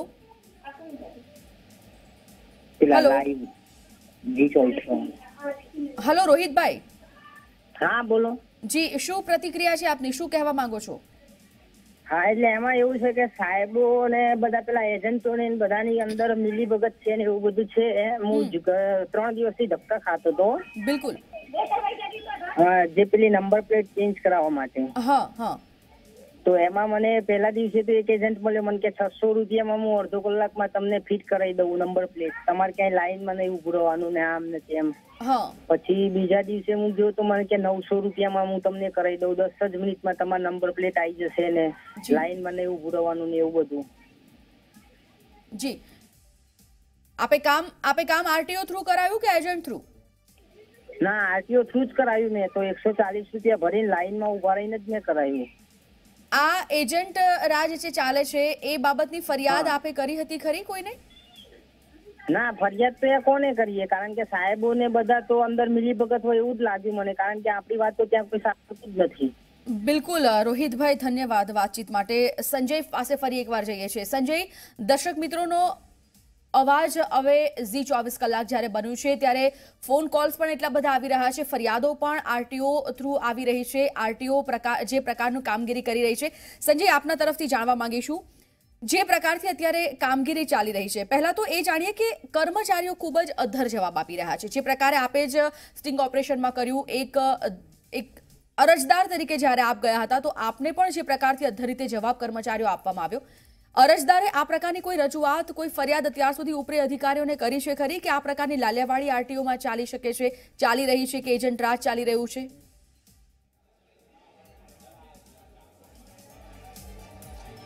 હેલો રોહિતભાઈ. હા બોલો. જી, શું પ્રતિક્રિયા છે આપની? શું કહેવા માંગો છો? હા, એટલે એમાં એવું છે કે સાહેબો ને બધા પેલા એજન્ટો ને બધાની અંદર મિલીભગત છે ને એવું બધું છે. હું 3 દિવસથી ધક્કા ખાતો હતો. બિલકુલ. જે પેલી નંબર પ્લેટ ચેન્જ કરાવવા માટે. હા હા. તો એમાં મને પહેલા દિવસે તો એક એજન્ટ મળ્યો, મને કે 600 રૂપિયામાં હું અડધો કલાકમાં તમને ફિટ કરાવી દઉં નંબર પ્લેટ, તમારે ક્યાંય લાઈનમાં નહીં ઉભું રહેવાનું ને આમ ને તેમ. પછી બીજા દિવસે હું જોયો તો મને કે 900 રૂપિયામાં હું તમને કરાવી દઉં, 10 જ મિનિટમાં તમારા નંબર પ્લેટ આવી જશે ને લાઈનમાં નહીં ઉભું રહેવાનું ને એવું બધું. જી, આપે કામ આરટીઓ થ્રુ કરાયું કે એજન્ટ થ્રુ? ના, આરટીઓ થ્રુ જ કરાવ્યું. મેં તો 140 રૂપિયા ભરીને લાઈનમાં ઉભા રહીને જ મેં કરાવ્યું. આ એજન્ટ રાજ જે ચાલે છે એ બાબતની ફરિયાદ આપે કરી હતી ખરી કોઈને? ના, ફરિયાદ તો કોને કરીએ, કારણ કે સાહેબો ને બધા તો અંદર મિલીભગત હોય એવું જ લાગ્યું મને, કારણ કે આપણી વાત તો ત્યાં કોઈ સાચું જ નથી. બિલકુલ રોહિતભાઈ, ધન્યવાદ વાતચીત માટે. સંજય પાસે ફરી એકવાર જઈએ છીએ. સંજય, દર્શક મિત્રોનો અવાજ હવે G24 કલાક જ્યારે બન્યું છે ત્યારે ફોન કોલ્સ પણ એટલા બધા આવી રહ્યા છે, ફરિયાદો પણ આરટીઓ થ્રુ આવી રહી છે. આરટીઓ જે પ્રકારનું કામગીરી કરી રહી છે, સંજય આપના તરફથી જાણવા માંગીશું જે પ્રકારથી અત્યારે કામગીરી ચાલી રહી છે. પહેલા તો એ જાણીએ કે કર્મચારીઓ ખૂબ જ અધર જવાબ આપી રહ્યા છે. જે પ્રકારે આપે જ સ્ટિંગ ઓપરેશનમાં કર્યું, એક અરજદાર તરીકે જ્યારે આપ ગયા હતા તો આપને પણ જે પ્રકારથી અધર રીતે જવાબ કર્મચારીઓ આપવામાં આવ્યો, અરજદારે આ પ્રકારની કોઈ રજૂઆત, કોઈ ફરિયાદ અત્યાર સુધી ઉપરી અધિકારીઓને કરી છે ખરી કે આ પ્રકારની લાલિયાવાડી આરટીઓમાં ચાલી શકે છે, ચાલી રહી છે કે એજન્ટ રાજ ચાલી રહ્યું છે?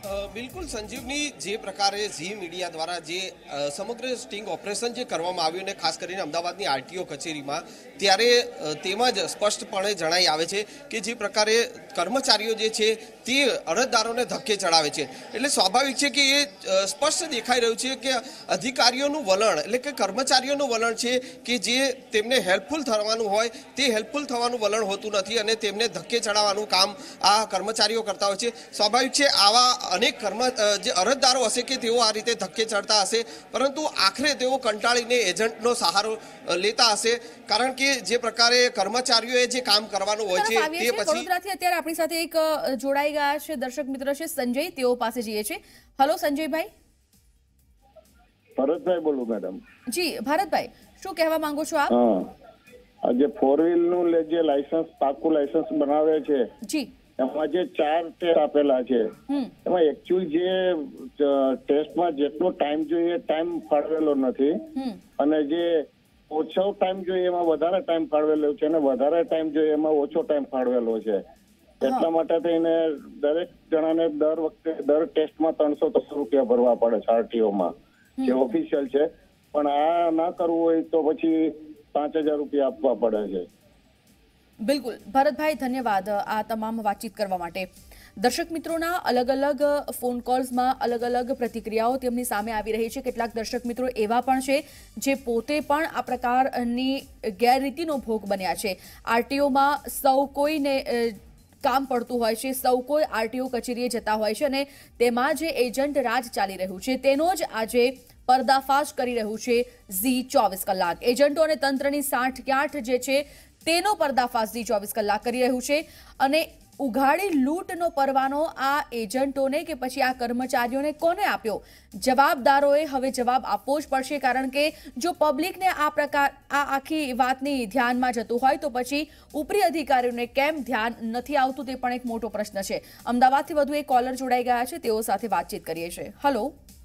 બિલકુલ સંજીવની, જે પ્રકારે ઝી મીડિયા દ્વારા જે સમગ્ર સ્ટિંગ ઓપરેશન જે કરવામાં આવ્યું ને ખાસ કરીને અમદાવાદની આરટીઓ કચેરીમાં, ત્યારે તેમાં જ સ્પષ્ટપણે જણાઈ આવે છે કે જે પ્રકારે કર્મચારીઓ જે છે તે અરજદારોને ધક્કે ચડાવે છે. એટલે સ્વાભાવિક છે કે એ સ્પષ્ટ દેખાઈ રહ્યું છે કે અધિકારીઓનું વલણ એટલે કે કર્મચારીઓનું વલણ છે કે જે તેમને હેલ્પફુલ થવાનું હોય તે હેલ્પફુલ થવાનું વલણ હોતું નથી અને તેમને ધક્કે ચડાવવાનું કામ આ કર્મચારીઓ કરતા હોય છે. સ્વાભાવિક છે આવા અનેક જે અરજદારો હશે કે તેઓ આ રીતે ધક્કે ચડતા હશે, પરંતુ આખરે તેઓ કંટાળીને એજન્ટનો સહારો લેતા હશે, કારણ કે જે પ્રકારે કર્મચારીઓએ જે કામ કરવાનું હોય છે તે પછી. વડોદરાથી અત્યારે આપણી સાથે એક જોડાઈ ગયા છે દર્શક મિત્ર છે સંજય, તેઓ પાસે જઈએ છે. હેલો સંજયભાઈ. ભરતભાઈ બોલું મેડમ. જી ભરતભાઈ, શું કહેવા માંગો છો આપ? આજે 4 વ્હીલ નું જે લાયસન્સ પાકું લાયસન્સ બનાવે છે, જી, એમાં જે 4 ટેસ્ટ આપેલા છે એમાં એકચ્યુઅલી જે ટેસ્ટમાં જેટલો ટાઈમ જોઈએ ટાઈમ ફાળવેલો નથી, અને જે ઓછો ટાઈમ જોઈએ એમાં વધારે ટાઈમ ફાળવેલો છે અને વધારે ટાઈમ જોઈએ એમાં ઓછો ટાઈમ ફાળવેલો છે. એટલા માટે થઈને દરેક જણાને દર વખતે દર ટેસ્ટમાં 300 રૂપિયા ભરવા પડે છે આરટીઓમાં, જે ઓફિશિયલ છે. પણ આ ના કરવું હોય તો પછી 5000 રૂપિયા આપવા પડે છે. બિલકુલ ભરતભાઈ, ધન્યવાદ આ તમામ વાતચીત કરવા માટે. દર્શક મિત્રોના અલગ અલગ ફોન કોલ્સમાં અલગ અલગ પ્રતિક્રિયાઓ તેમની સામે આવી રહી છે. કેટલાક દર્શક મિત્રો એવા પણ છે જે પોતે પણ આ પ્રકારની ગેરરીતિનો ભોગ બન્યા છે. આરટીઓમાં સૌ કોઈને કામ પડતું હોય છે, સૌ કોઈ આરટીઓ કચેરીએ જતા હોય છે અને તેમાં જે એજન્ટ રાજ ચાલી રહ્યું છે તેનો જ આજે પર્દાફાશ કરી રહ્યું છે ઝી 24 કલાક. એજન્ટો અને તંત્રની સાંઠગાંઠ જે છે તેનો પર્દાફાશ ઝી 24 કલાક કરી રહ્યું છે અને ઉઘાડી લૂંટનો પરવાનો આ એજન્ટોને કે પછી આ કર્મચારીઓને કોને આપ્યો? જવાબદારોએ હવે જવાબ આપવો જ પડશે, કારણ કે જો પબ્લિકને આ આખી વાતની ધ્યાનમાં જતું હોય તો પછી ઉપરી અધિકારીઓને કેમ ધ્યાન નથી આવતું તે પણ એક મોટો પ્રશ્ન છે. અમદાવાદથી વધુ એક કોલર જોડાઈ ગયા છે, તેઓ સાથે વાતચીત કરીએ છીએ. હેલો.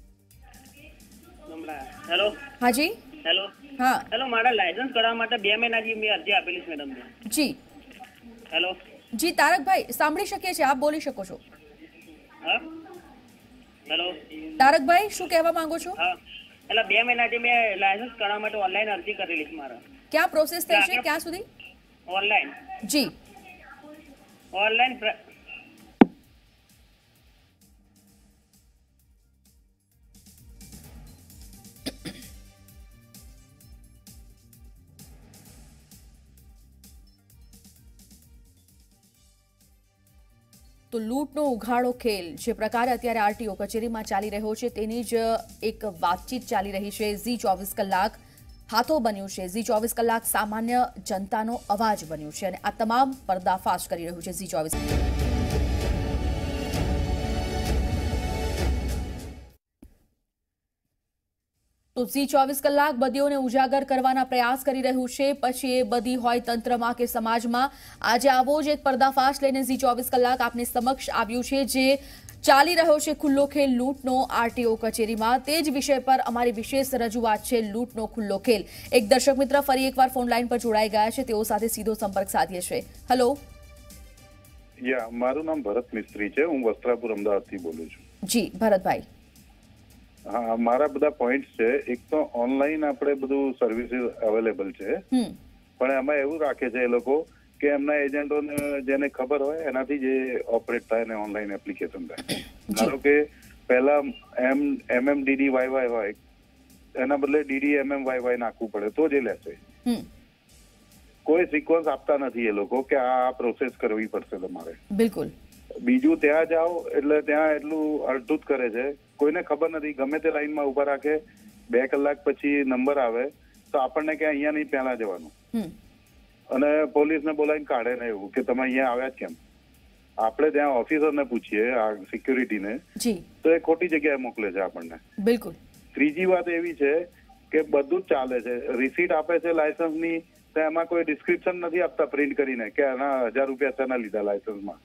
હેલો. હાજી. હેલો. હા. હેલો, મારા લાયસન્સ કરાવવા માટે 2 મહિનાથી મેં અરજી આપેલી છે મેડમ. જી. હેલો. જી તારકભાઈ, સાંભળી શકીએ છીએ, આપ બોલી શકો છો. હા. હેલો. તારકભાઈ, શું કહેવા માંગો છો? હા, એટલે 2 મહિનાથી મેં લાયસન્સ કરાવવા માટે ઓનલાઈન અરજી કરેલી છે મારા. ક્યાં પ્રોસેસ થઈ છે, ક્યાં સુધી? ઓનલાઈન. જી. ઓનલાઈન. તો લૂંટનો ઉઘાડો ખેલ જે પ્રકારે અત્યારે આરટીઓ કચેરીમાં ચાલી રહ્યો છે તેની જ એક વાતચીત ચાલી રહી છે. ઝી 24 કલાક હાથો બન્યું છે, ઝી 24 કલાક સામાન્ય જનતાનો અવાજ બન્યું છે અને આ તમામ પર્દાફાશ કરી રહ્યું છે ઝી 24. તો ઝી 24 કલાક બદીઓને ઉજાગર કરવાના પ્રયાસ કરી રહ્યું છે, પછી એ બદી હોય તંત્રમાં કે સમાજમાં. આજે આવો જ એક પર્દાફાશ લઈને ઝી 24 કલાક આપની સમક્ષ આવ્યું છે, જે ચાલી રહ્યો છે ખુલ્લો ખેલ લૂંટનો આરટીઓ કચેરીમાં. તે જ વિષય પર અમારી વિશેષ રજૂઆત છે, લૂંટનો ખુલ્લો ખેલ. એક દર્શક મિત્ર ફરી એકવાર ફોન લાઈન પર જોડાઈ ગયા છે, તેઓ સાથે સીધો સંપર્ક સાધીએ છીએ. હેલો. મારું નામ ભરત મિસ્ત્રી છે, હું વસ્ત્રાપુર અમદાવાદથી બોલું છું. જી ભરતભાઈ. હા, મારા બધા પોઈન્ટ્સ છે. એક તો ઓનલાઈન આપણે બધું સર્વિસીસ અવેલેબલ છે, પણ એમાં એવું રાખે છે એ લોકો કે એમના એજન્ટોને જેને ખબર હોય એનાથી જે ઓપરેટ થાય ને ઓનલાઈન એપ્લિકેશન થાય. ધારો કે પહેલા MMDDYY હોય, એના બદલે DDMMYY નાખવું પડે તો જ એ લેશે. કોઈ સિક્વન્સ આપતા નથી એ લોકો કે આ પ્રોસેસ કરવી પડશે તમારે. બિલકુલ. બીજું ત્યાં જાઓ એટલે ત્યાં એટલું અડધું જ કરે છે, કોઈને ખબર નથી. ગમે તે લાઈનમાં ઉભા રાખે, 2 કલાક પછી નંબર આવે તો આપણને કે અહીંયા નહીં પહેલા જવાનું, અને પોલીસને બોલાવીને કાઢે ને એવું કે તમે અહીંયા આવ્યા જ કેમ. આપણે ત્યાં ઓફિસરને પૂછીએ, આ સિક્યુરિટીને, તો એ ખોટી જગ્યાએ મોકલે છે આપણને. બિલકુલ. ત્રીજી વાત એવી છે કે બધું જ ચાલે છે. રિસીટ આપે છે લાયસન્સની, તો એમાં કોઈ ડિસ્ક્રિપ્શન નથી આપતા પ્રિન્ટ કરીને કે આના 1000 રૂપિયા શેના લીધા લાયસન્સમાં.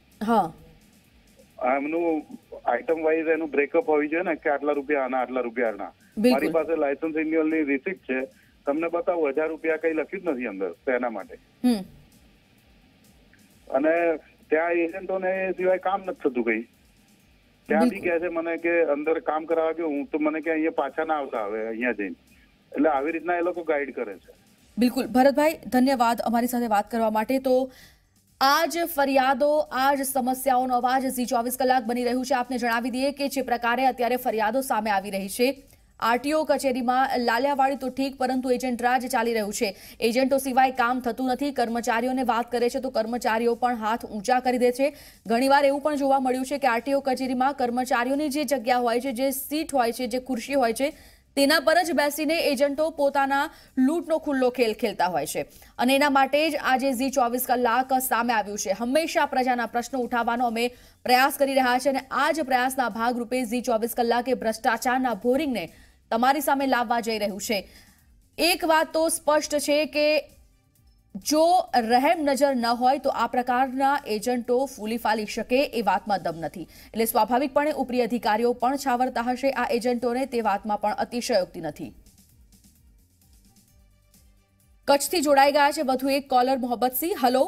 એમનું આઈટમ વાઇઝ એનું બ્રેકઅપ હોવી જોઈએ ને કે આટલા રૂપિયા આના, આટલા રૂપિયા આના. મારી પાસે લાયસન્સ રિન્યુઅલની રિસીટ છે, તમને બતાવું 1000 રૂપિયા કઈ લખ્યું જ નથી અંદર તેના માટે. અને ત્યાં એજન્ટોને સિવાય કામ નથી થતું કઈ. ત્યાં બી કહે છે મને કે અંદર કામ કરાવવા કે હું તો મને કે અહીંયા પાછા ના આવતા હવે અહીંયા જઈને, એટલે આવી રીતના એ લોકો ગાઈડ કરે છે. બિલકુલ ભરતભાઈ, ધન્યવાદ અમારી સાથે વાત કરવા માટે. તો આ જ ફરિયાદો, આ જ સમસ્યાઓનો અવાજ ઝી24 કલાક બની રહ્યું છે. આપને જણાવી દઈએ કે જે પ્રકારે અત્યારે ફરિયાદો સામે આવી રહી છે આરટીઓ કચેરીમાં, લાલિયાવાડી તો ઠીક, પરંતુ એજન્ટ રાજ ચાલી રહ્યું છે. એજન્ટો સિવાય કામ થતું નથી. કર્મચારીઓને વાત કરે છે તો કર્મચારીઓ પણ હાથ ઊંચા કરી દે છે. ઘણીવાર એવું પણ જોવા મળ્યું છે કે આરટીઓ કચેરીમાં કર્મચારીઓની જે જગ્યા હોય છે, જે સીટ હોય છે, જે ખુરશી હોય છે, તેના પર જ બેસીને એજન્ટો પોતાના લૂંટનો ખુલ્લો ખેલ ખેલતા હોય છે. અને એના માટે જ આજે ઝી24 કલાક સામે આવ્યું છે. હંમેશા પ્રજાના પ્રશ્નો ઉઠાવવાનો અમે પ્રયાસ કરી રહ્યા છીએ અને આ જ પ્રયાસના ભાગરૂપે ઝી24 કલાકે ભ્રષ્ટાચારના બોરિંગને તમારી સામે લાવવા જઈ રહ્યું છે. એક વાત તો સ્પષ્ટ છે કે જો રહેમ નજર ન હોય તો આ પ્રકારના એજન્ટો ફૂલી ફાલી શકે એ વાતમાં દમ નથી. એટલે સ્વાભાવિકપણે ઉપરી અધિકારીઓ પણ છાવરતા હશે આ એજન્ટોને, તે વાતમાં પણ અતિશયોક્તિ નથી. કચ્છથી જોડાઈ ગયા છે વધુ એક caller Mohabbatsinh. Hello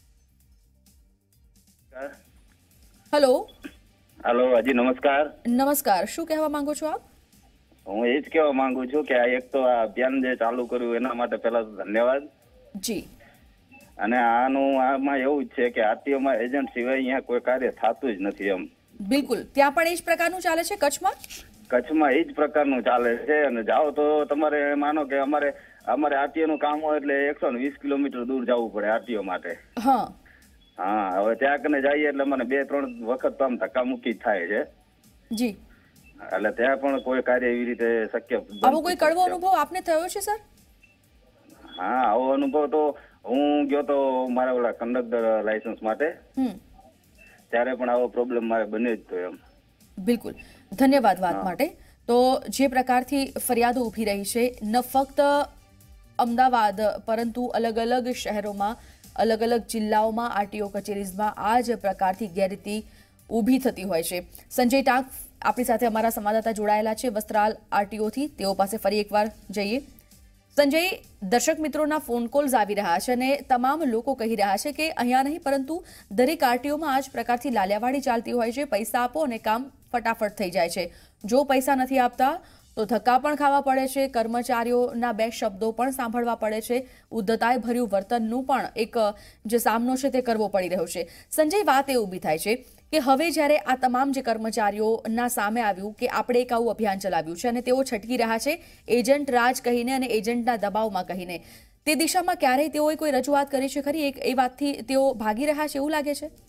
hello hello હાજી, નમસ્કાર. નમસ્કાર, શું કહેવા માંગો છો આપ? હું એ જ કહેવા માંગુ છું કે આ એક તો આ અભિયાન જે ચાલુ કર્યું એના માટે પહેલા તો ધન્યવાદ. જી. અને આમાં એવું જ છે કે આરટીઓમાં એજન્ટ સિવાય અહીંયા કોઈ કાર્ય થતું જ નથી એમ. બિલકુલ, ત્યાં પણ એ જ પ્રકારનું ચાલે છે કચ્છમાં? કચ્છમાં એ જ પ્રકારનું ચાલે છે. અને જાઓ તો તમારે માનો કે અમારે આરટીઓ નું કામ હોય એટલે 120 કિલોમીટર દૂર જવું પડે આરટીઓ માટે. હા, હવે ત્યાં કને જઈએ એટલે મને 2-3 વખત તો આમ ધક્કા મૂકી થાય છે. જી. એટલે ત્યાં પણ કોઈ કાર્ય એવી રીતે શક્ય. આવો કોઈ કડવો અનુભવ આપને થયો છે સર? હા, આવો અનુભવ તો હું ગયો તો મારા ઓલા કંડક્ટર લાયસન્સ માટે, ત્યારે પણ આવો પ્રોબ્લેમ મારે બને જ તો એમ. બિલકુલ, ધન્યવાદ વાત માટે. તો જે પ્રકારથી ફરિયાદો ઊભી રહી છે, ન ફક્ત અમદાવાદ પરંતુ અલગ અલગ શહેરોમાં, અલગ અલગ જિલ્લાઓમાં આરટીઓ કચેરીઝમાં આ જ પ્રકારથી ગેરરીતિ ઊભી થતી હોય છે. સંજય ટાંક આપણી સાથે અમારા સંવાદદાતા જોડાયેલા છે વસ્ત્રાલ આરટીઓથી. તેઓ પાસે ફરી એકવાર જઈએ. સંજય, દર્શક મિત્રોના ફોન કોલ્સ આવી રહ્યા છે અને તમામ લોકો કહી રહ્યા છે કે અહીંયા નહીં પરંતુ દરેક આરટીઓમાં આ જ પ્રકારથી લાલિયાવાડી ચાલતી હોય છે. પૈસા આપો અને કામ ફટાફટ થઈ જાય છે. જો પૈસા નથી આપતા તો ધક્કા પણ ખાવા પડે છે. કર્મચારીઓના 2 શબ્દો પણ સાંભળવા પડે છે. ઉદ્ધતાઈ ભર્યું વર્તનનું પણ એક જે સામનો છે તે કરવો પડી રહ્યો છે. સંજય, વાત એ ઊભી થાય છે કે હવે જ્યારે આ તમામ જે કર્મચારીઓના સામે આવ્યું કે આપણે એક આવું અભિયાન ચલાવ્યું છે અને તેઓ છટકી રહ્યા છે એજન્ટ રાજ કહીને અને એજન્ટના દબાવમાં કહીને, તે દિશામાં ક્યારેય તેઓએ કોઈ રજૂઆત કરી છે ખરી? એ વાતથી તેઓ ભાગી રહ્યા છે એવું લાગે છે?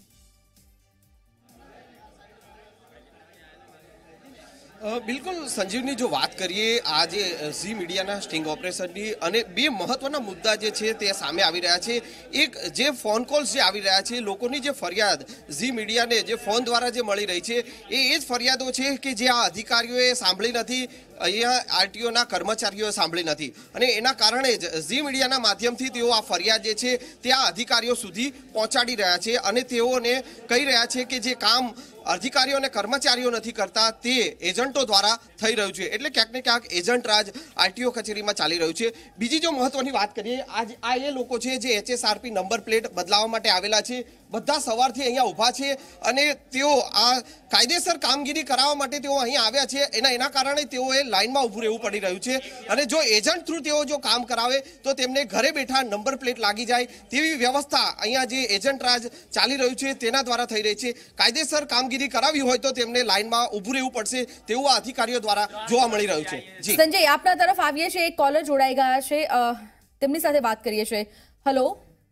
બિલકુલ સંજીવની, જો વાત કરીએ આ જે ઝી મીડિયાના સ્ટિંગ ઓપરેશનની, અને 2 મહત્વના મુદ્દા જે છે તે સામે આવી રહ્યા છે. એક જે ફોન કોલ્સ જે આવી રહ્યા છે, લોકોની જે ફરિયાદ ઝી મીડિયાને જે ફોન દ્વારા જે મળી રહી છે એ જ ફરિયાદો છે કે જે આ અધિકારીઓએ સાંભળી નથી, અહીંયા આરટીઓના કર્મચારીઓએ સાંભળી નથી. અને એના કારણે જ ઝી મીડિયાના માધ્યમથી તેઓ આ ફરિયાદ જે છે તે આ અધિકારીઓ સુધી પહોંચાડી રહ્યા છે અને તેઓને કહી રહ્યા છે કે જે કામ અધિકારીઓ અને કર્મચારીઓ નથી કરતા તે એજન્ટો દ્વારા થઈ રહ્યું છે. એટલે ક્યાંક ને ક્યાંક એજન્ટ રાજ આરટીઓ કચેરીમાં ચાલી રહ્યું છે. બીજી જો મહત્વની વાત કરીએ, આ એ લોકો છે જે HSRP નંબર પ્લેટ બદલાવવા માટે આવેલા છે. બધા સવારથી અહીંયા ઊભા છે અને તેઓ આ કાયદેસર કામગીરી કરાવવા માટે તેઓ અહીંયા આવ્યા છે. એના કારણે તેઓએ લાઇનમાં ઊભું રહેવું પડી રહ્યું છે. અને જો એજન્ટ થ્રુ તેઓ જો કામ કરાવે તો તેમને ઘરે બેઠા નંબર પ્લેટ લાગી જાય તેવી વ્યવસ્થા અહીંયા જે એજન્ટ રાજ ચાલી રહ્યું છે તેના દ્વારા થઈ રહી છે. કાયદેસર કામગીરી કરાવી હોય તો તેમને લાઇનમાં ઊભું રહેવું પડશે તેવું આ અધિકારીઓ દ્વારા જોવા મળી રહ્યું છે. સંજય, આપના તરફ આવીએ છીએ. એક કોલર જોડાઈ ગયા છે, તેમની સાથે વાત કરીએ છીએ. હલો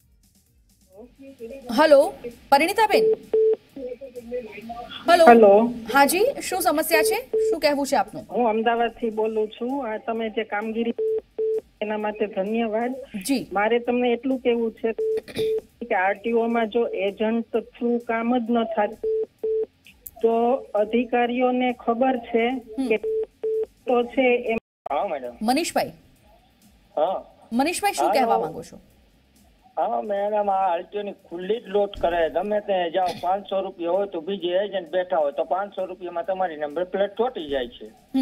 હલો, પરિણીતાબેન. હલો. હાજી, શું સમસ્યા છે? શું કહેવું છે આપનું? હું અમદાવાદથી બોલું છું. આ તમે જે કામગીરી એના માટે ધન્યવાદ. જી. મારે તમને એટલું કહેવું છે કે આરટીઓમાં જો એજન્ટ થ્રુ કામ જ ન થાય તો અધિકારીઓને ખબર છે કે તો છે એમ. હા મેડમ. મનીષભાઈ. હા મનીષભાઈ, શું કહેવા માંગો છો? હા મેડમ, આ આરટીઓની ખુલ્લી જ લોટ કરે. ગમે તે જાઓ, 500 રૂપિયા હોય તો બીજી એજન્ટ બેઠા હોય તો 500 રૂપિયામાં તમારી નંબર પ્લેટ ચોટી જાય છે.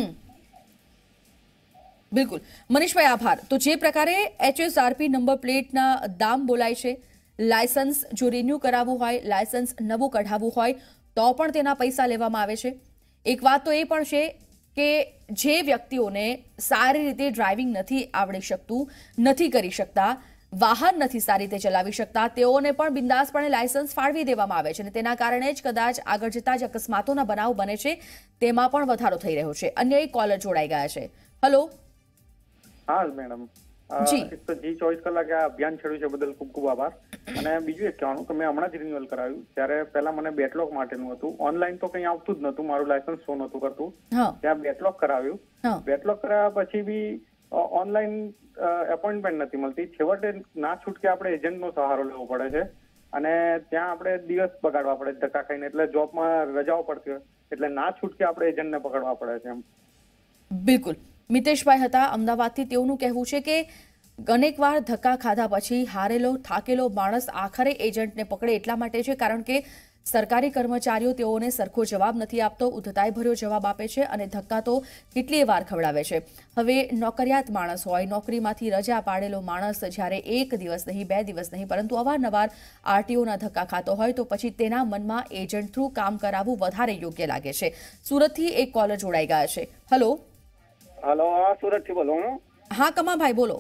બિલકુલ મનીષભાઈ, આભાર. તો જે પ્રકારે HSRP નંબર પ્લેટના દામ બોલાય છે, લાયસન્સ જો રિન્યુ કરાવવું હોય, લાયસન્સ નવું કઢાવવું હોય તો પણ તેના પૈસા લેવામાં આવે છે. એક વાત તો એ પણ છે કે જે વ્યક્તિઓને સારી રીતે ડ્રાઇવિંગ નથી આવડી શકતું, નથી કરી શકતા, વાહન નથી સારી રીતે ચલાવી શકતા, તેઓને પણ બિંદાસપણે લાયસન્સ ફાળવી દેવામાં આવે છે અને તેના કારણે જ કદાચ આગળ જતા જ અકસ્માતોના બનાવ બને છે, તેમાં પણ વધારો થઈ રહ્યો છે. અન્ય એક કોલર જોડાઈ ગયા છે. હેલો. હા મેડમ, એક તો G24 કલાકે આ અભિયાન છેડ્યું છે બદલ ખૂબ ખૂબ આભાર. અને બીજું એક કહેવાનું કે મેં હમણાં જ રિન્યુઅલ કરાવ્યું. ત્યારે પહેલા મને બેકલોગ માટેનું હતું, ઓનલાઈન તો કંઈ આવતું જ નતું, મારું લાયસન્સ શો નતું કરતું. ત્યાં બેકલોગ કરાવ્યું. બેકલોગ કરાવ્યા પછી બી ઓનલાઈન એપોઇન્ટમેન્ટ નથી મળતી. છેવટે ના છૂટકે આપણે એજન્ટનો સહારો લેવો પડે છે અને ત્યાં આપણે દિવસ બગાડવા પડે ધક્કા ખાઈને, એટલે જોબમાં રજાઓ પડતી હોય એટલે ના છૂટકે આપણે એજન્ટને પકડવા પડે છે. એમ બિલકુલ. મિતેશભાઈ હતા અમદાવાદથી. તેઓનું કહેવું છે કે અનેક વાર ધક્કા ખાધા પછી હારેલો થાકેલો માણસ આખરે એજન્ટને પકડે એટલા માટે છે કારણ કે સરકારી કર્મચારીઓ તેઓને સરખો જવાબ નથી આપતો, ઉદ્ધતાઈ ભર્યો જવાબ આપે છે અને ધક્કા તો કેટલીય વાર ખવડાવે છે. હવે નોકરિયાત માણસ હોય, નોકરીમાંથી રજા પાડેલો માણસ જ્યારે એક દિવસ નહીં, 2 દિવસ નહીં, પરંતુ અવારનવાર RTOના ધક્કા ખાતો હોય તો પછી તેના મનમાં એજન્ટ થ્રુ કામ કરાવવું વધારે યોગ્ય લાગે છે. સુરતથી એક કોલર જોડાઈ ગયા છે. હેલો. હેલો, સુરતથી બોલો હું. હા કમાભાઈ બોલો.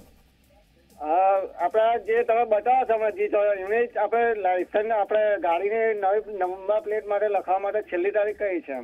આપડા જે તમે બતાવો છો આપણે લાયસન્સ આપણે ગાડીની નવી નંબર પ્લેટ માટે લખવા માટે છેલ્લી તારીખ કઈ છે?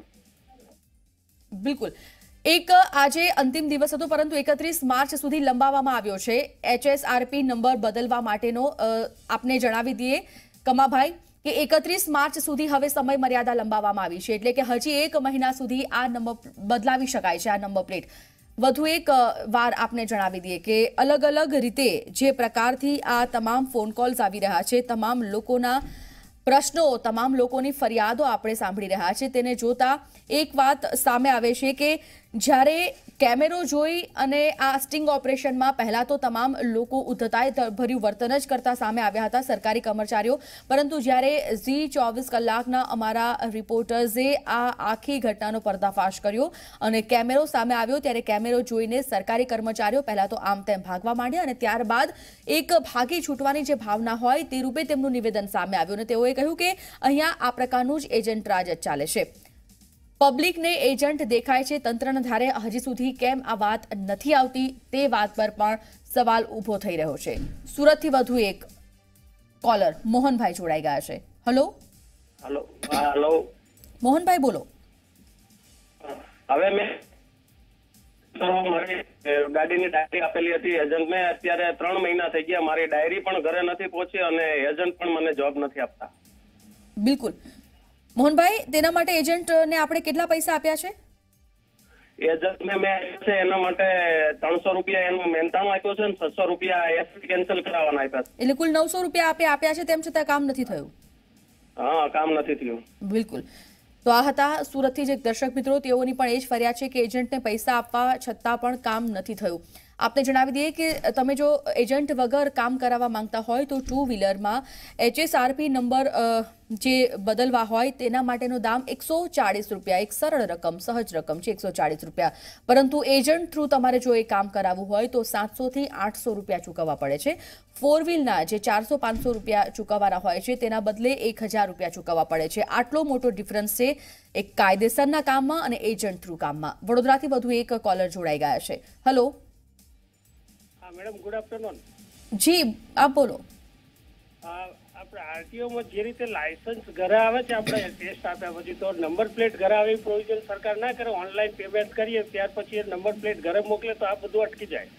બિલકુલ. એક આજે અંતિમ દિવસ હતો પરંતુ 31 માર્ચ સુધી લંબાવવામાં આવ્યો છે. HSRP નંબર બદલવા માટેનો આપને જણાવી દઈએ કમાભાઈ કે 31 માર્ચ સુધી હવે સમય મર્યાદા લંબાવવામાં આવી છે, એટલે કે હજી 1 મહિના સુધી આ નંબર બદલાવી શકાય છે, આ નંબર પ્લેટ. વધુ એક વાર આપને જણાવી દઈએ કે અલગ અલગ રીતે જે પ્રકારથી આ તમામ ફોન કોલ્સ આવી રહ્યા છે, તમામ લોકોના પ્રશ્નો, તમામ લોકોની ફરિયાદો આપણે સાંભળી રહ્યા છે, તેને જોતા એક વાત સામે આવે છે કે જ્યારે કેમેરો જોઈ અને આ સ્ટિંગ ઓપરેશનમાં પહેલા તો તમામ લોકો ઉદ્ધતાઈ ભર્યું વર્તન જ કરતા સામે આવ્યા હતા સરકારી કર્મચારીઓ, પરંતુ જ્યારે G24 કલાકના અમારા રિપોર્ટર્સે આ આખી ઘટનાનો પર્દાફાશ કર્યો અને કેમેરો સામે આવ્યો ત્યારે કેમેરો જોઈને સરકારી કર્મચારીઓ પહેલા તો આમ તેમ ભાગવા માંડ્યા અને ત્યારબાદ એક ભાગી છૂટવાની જે ભાવના હોય તે રૂપે તેમનું નિવેદન સામે આવ્યું અને તેઓએ કહ્યું કે અહીંયા આ પ્રકારનું જ એજન્ટ રાજ જ ચાલે છે. પબ્લિકને એજન્ટ દેખાય છે, તંત્રના ધારે હજી સુધી કેમ આ વાત નથી આવતી તે વાત પર પણ સવાલ ઊભો થઈ રહ્યો છે. સુરતથી વધુ એક કોલર મોહનભાઈ જોડાઈ ગયા છે. હેલો. હેલો મોહનભાઈ બોલો. હવે મેં ગાડીની ડાયરી આપેલી હતી એજન્ટને, અત્યારે 3 મહિના થઈ ગયા, મારી ડાયરી પણ ઘરે નથી પહોંચી અને એજન્ટ પણ મને જોબ નથી આપતા. બિલકુલ મોહનભાઈ, તેના માટે એજન્ટને આપણે કેટલા પૈસા આપ્યા છે? એજન્ટને મેં છે એના માટે 300 રૂપિયા એનું મહેનતાણું આપ્યો છે અને 600 રૂપિયા એફડી કેન્સલ કરાવવાના આપ્યા છે. એટલે કુલ 900 રૂપિયા આપ્યા છે, તેમ છતાં કામ નથી થયું? હા, કામ નથી થયું. બિલકુલ. તો આ હતા સુરતથી જ એક દર્શક મિત્રો, તેઓની પણ એ જ ફરિયાદ છે કે એજન્ટને પૈસા આપવા છતાં પણ કામ નથી થયું. આપને જણાવી દઈએ કે તમે જો એજન્ટ વગર કામ કરાવવા માંગતા હોય તો 2 વ્હીલરમાં HSRP નંબર જે બદલવા હોય તેના માટેનો દામ 140 રૂપિયા, એક સરળ રકમ, સહજ રકમ છે 140 રૂપિયા, પરંતુ એજન્ટ થ્રુ તમારે જો એ કામ કરાવવું હોય તો 700 થી 800 રૂપિયા ચૂકવવા પડે છે. 4 વ્હીલના જે 400-500 રૂપિયા ચૂકવવાના હોય છે તેના બદલે 1000 રૂપિયા ચૂકવવા પડે છે. આટલો મોટો ડિફરન્સ છે એક કાયદેસરના કામમાં અને એજન્ટ થ્રુ કામમાં. વડોદરાથી વધુ એક કોલર જોડાઈ ગયા છે. હેલો. Madam, good afternoon. જી આપ બોલો. આપણે RTO માં જે રીતે લાયસન્સ ઘરે આવે છે, આપણે ટેસ્ટ આપ્યા પછી તો નંબર પ્લેટ ઘરે આવે પ્રોવિઝન સરકાર ના કરે, ઓનલાઈન પેમેન્ટ કરીએ ત્યાર પછી એ નંબર પ્લેટ ઘરે મોકલે તો આ બધું અટકી જાય.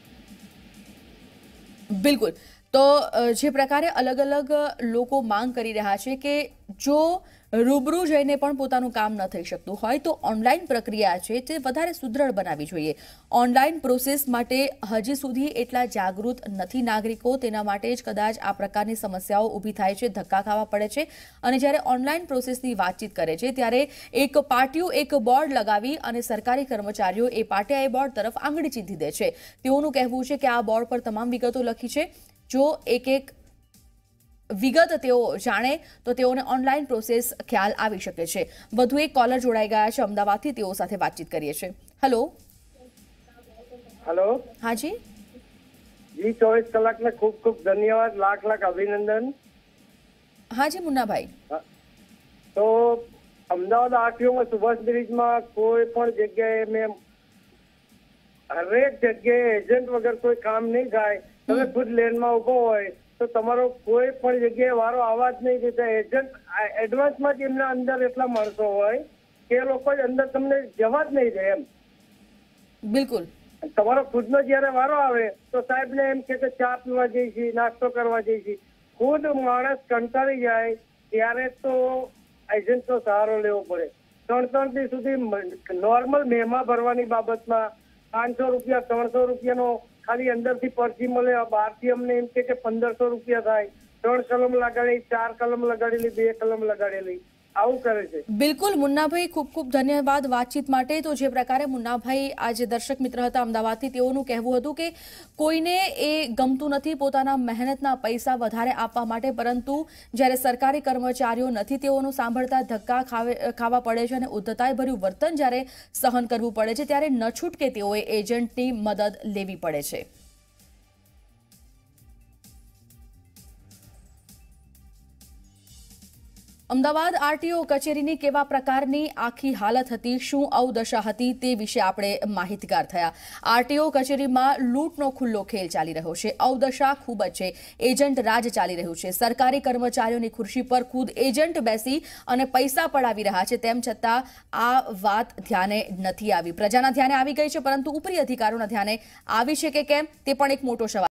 બિલકુલ. તો જે પ્રકારે અલગ અલગ લોકો માંગ કરી રહ્યા છે કે જો રૂબરૂ જઈને પણ પોતાનું કામ ન થઈ શકતું હોય તો ઓનલાઈન પ્રક્રિયા છે તે વધારે સુદૃઢ બનાવવી જોઈએ. ઓનલાઈન પ્રોસેસ માટે હજી સુધી એટલા જાગૃત નથી નાગરિકો, તેના માટે જ કદાચ આ પ્રકારની સમસ્યાઓ ઊભી થાય છે, ધક્કા ખાવા પડે છે. અને જ્યારે ઓનલાઈન પ્રોસેસની વાતચીત કરે છે ત્યારે એક પાટિયું, એક બોર્ડ લગાવી અને સરકારી કર્મચારીઓ એ પાટિયા એ બોર્ડ તરફ આંગળી ચીંધી દે છે. તેઓનું કહેવું છે કે આ બોર્ડ પર તમામ વિગતો લખી છે, જો એક વિગત તેઓ જાણે તો તેઓને ઓનલાઈન પ્રોસેસ ખ્યાલ આવી શકે છે. વધુ એક કોલર જોડાઈ ગયા છે અમદાવાદથી, તેઓ સાથે વાતચીત કરીએ છીએ. હેલો. હેલો. હાજી. G24 કલાકને ખૂબ ખૂબ ધન્યવાદ, લાખ લાખ અભિનંદન. હાજી મુન્નાભાઈ. તો અમદાવાદ આરટીઓમાં સુભાષ બ્રિજમાં કોઈ પણ જગ્યાએ મેં હરેક જગ્યાએ એજન્ટ વગર કોઈ કામ નહીં થાય. તમે ખુદ લેનમાં ઉભો હોય તો તમારો કોઈ પણ જગ્યાએ વારો આવા જ નહીં દેતા. એજન્ટ એડવાન્સમાં જ એમના અંદર એટલા માણસો હોય કે એ લોકો અંદર તમને જવા જ નહીં દે એમ. બિલકુલ. તમારો ખુદનો જયારે વારો આવે તો સાહેબ ને એમ કે ચા પીવા જઈશી, નાસ્તો કરવા જઈશી. ખુદ માણસ કંટાળી જાય ત્યારે તો એજન્ટનો સહારો લેવો પડે. 3 દિવસ સુધી નોર્મલ મેમા ભરવાની બાબતમાં 500 રૂપિયા 300 રૂપિયાનો ખાલી અંદરથી પરચી મળે. બહારથી અમને એમ કે 1500 રૂપિયા થાય. 3 કલમ લગાડેલી, 4 કલમ લગાડેલી, 2 કલમ લગાડેલી, આવું કરે છે. બિલકુલ મુન્નાભાઈ, ખૂબ ખૂબ ધન્યવાદ વાતચીત માટે. તો જે પ્રકારે મુન્નાભાઈ આજે દર્શક મિત્ર હતા અમદાવાદથી, તેઓનું કહેવું હતું કે કોઈને એ ગમતું નથી પોતાના મહેનતના પૈસા વધારે આપવા માટે, પરંતુ જ્યારે સરકારી કર્મચારીઓ નથી તેઓનું સાંભળતા ધક્કા ખાવા પડે છે અને ઉદ્ધતાઈભર્યું વર્તન જ્યારે સહન કરવું પડે છે ત્યારે ન છૂટકે તેઓએ એજન્ટની મદદ લેવી પડે છે. અમદાવાદ આરટીઓ કચેરીની કેવા પ્રકારની આખી હાલત હતી, શું અવદશા હતી તે વિશે આપણે માહિતગાર થયા. આરટીઓ કચેરીમાં લૂંટનો ખુલ્લો ખેલ ચાલી રહ્યો છે. અવદશા ખૂબ જ છે. એજન્ટ રાજ ચાલી રહ્યું છે. સરકારી કર્મચારીઓની ખુરશી પર ખુદ એજન્ટ બેસી અને પૈસા પડાવી રહ્યા છે. તેમ છતાં આ વાત ધ્યાને નથી આવી. પ્રજાના ધ્યાને આવી ગઈ છે, પરંતુ ઉપરી અધિકારીઓના ધ્યાને આવી છે કે કેમ તે પણ એક મોટો સવાલ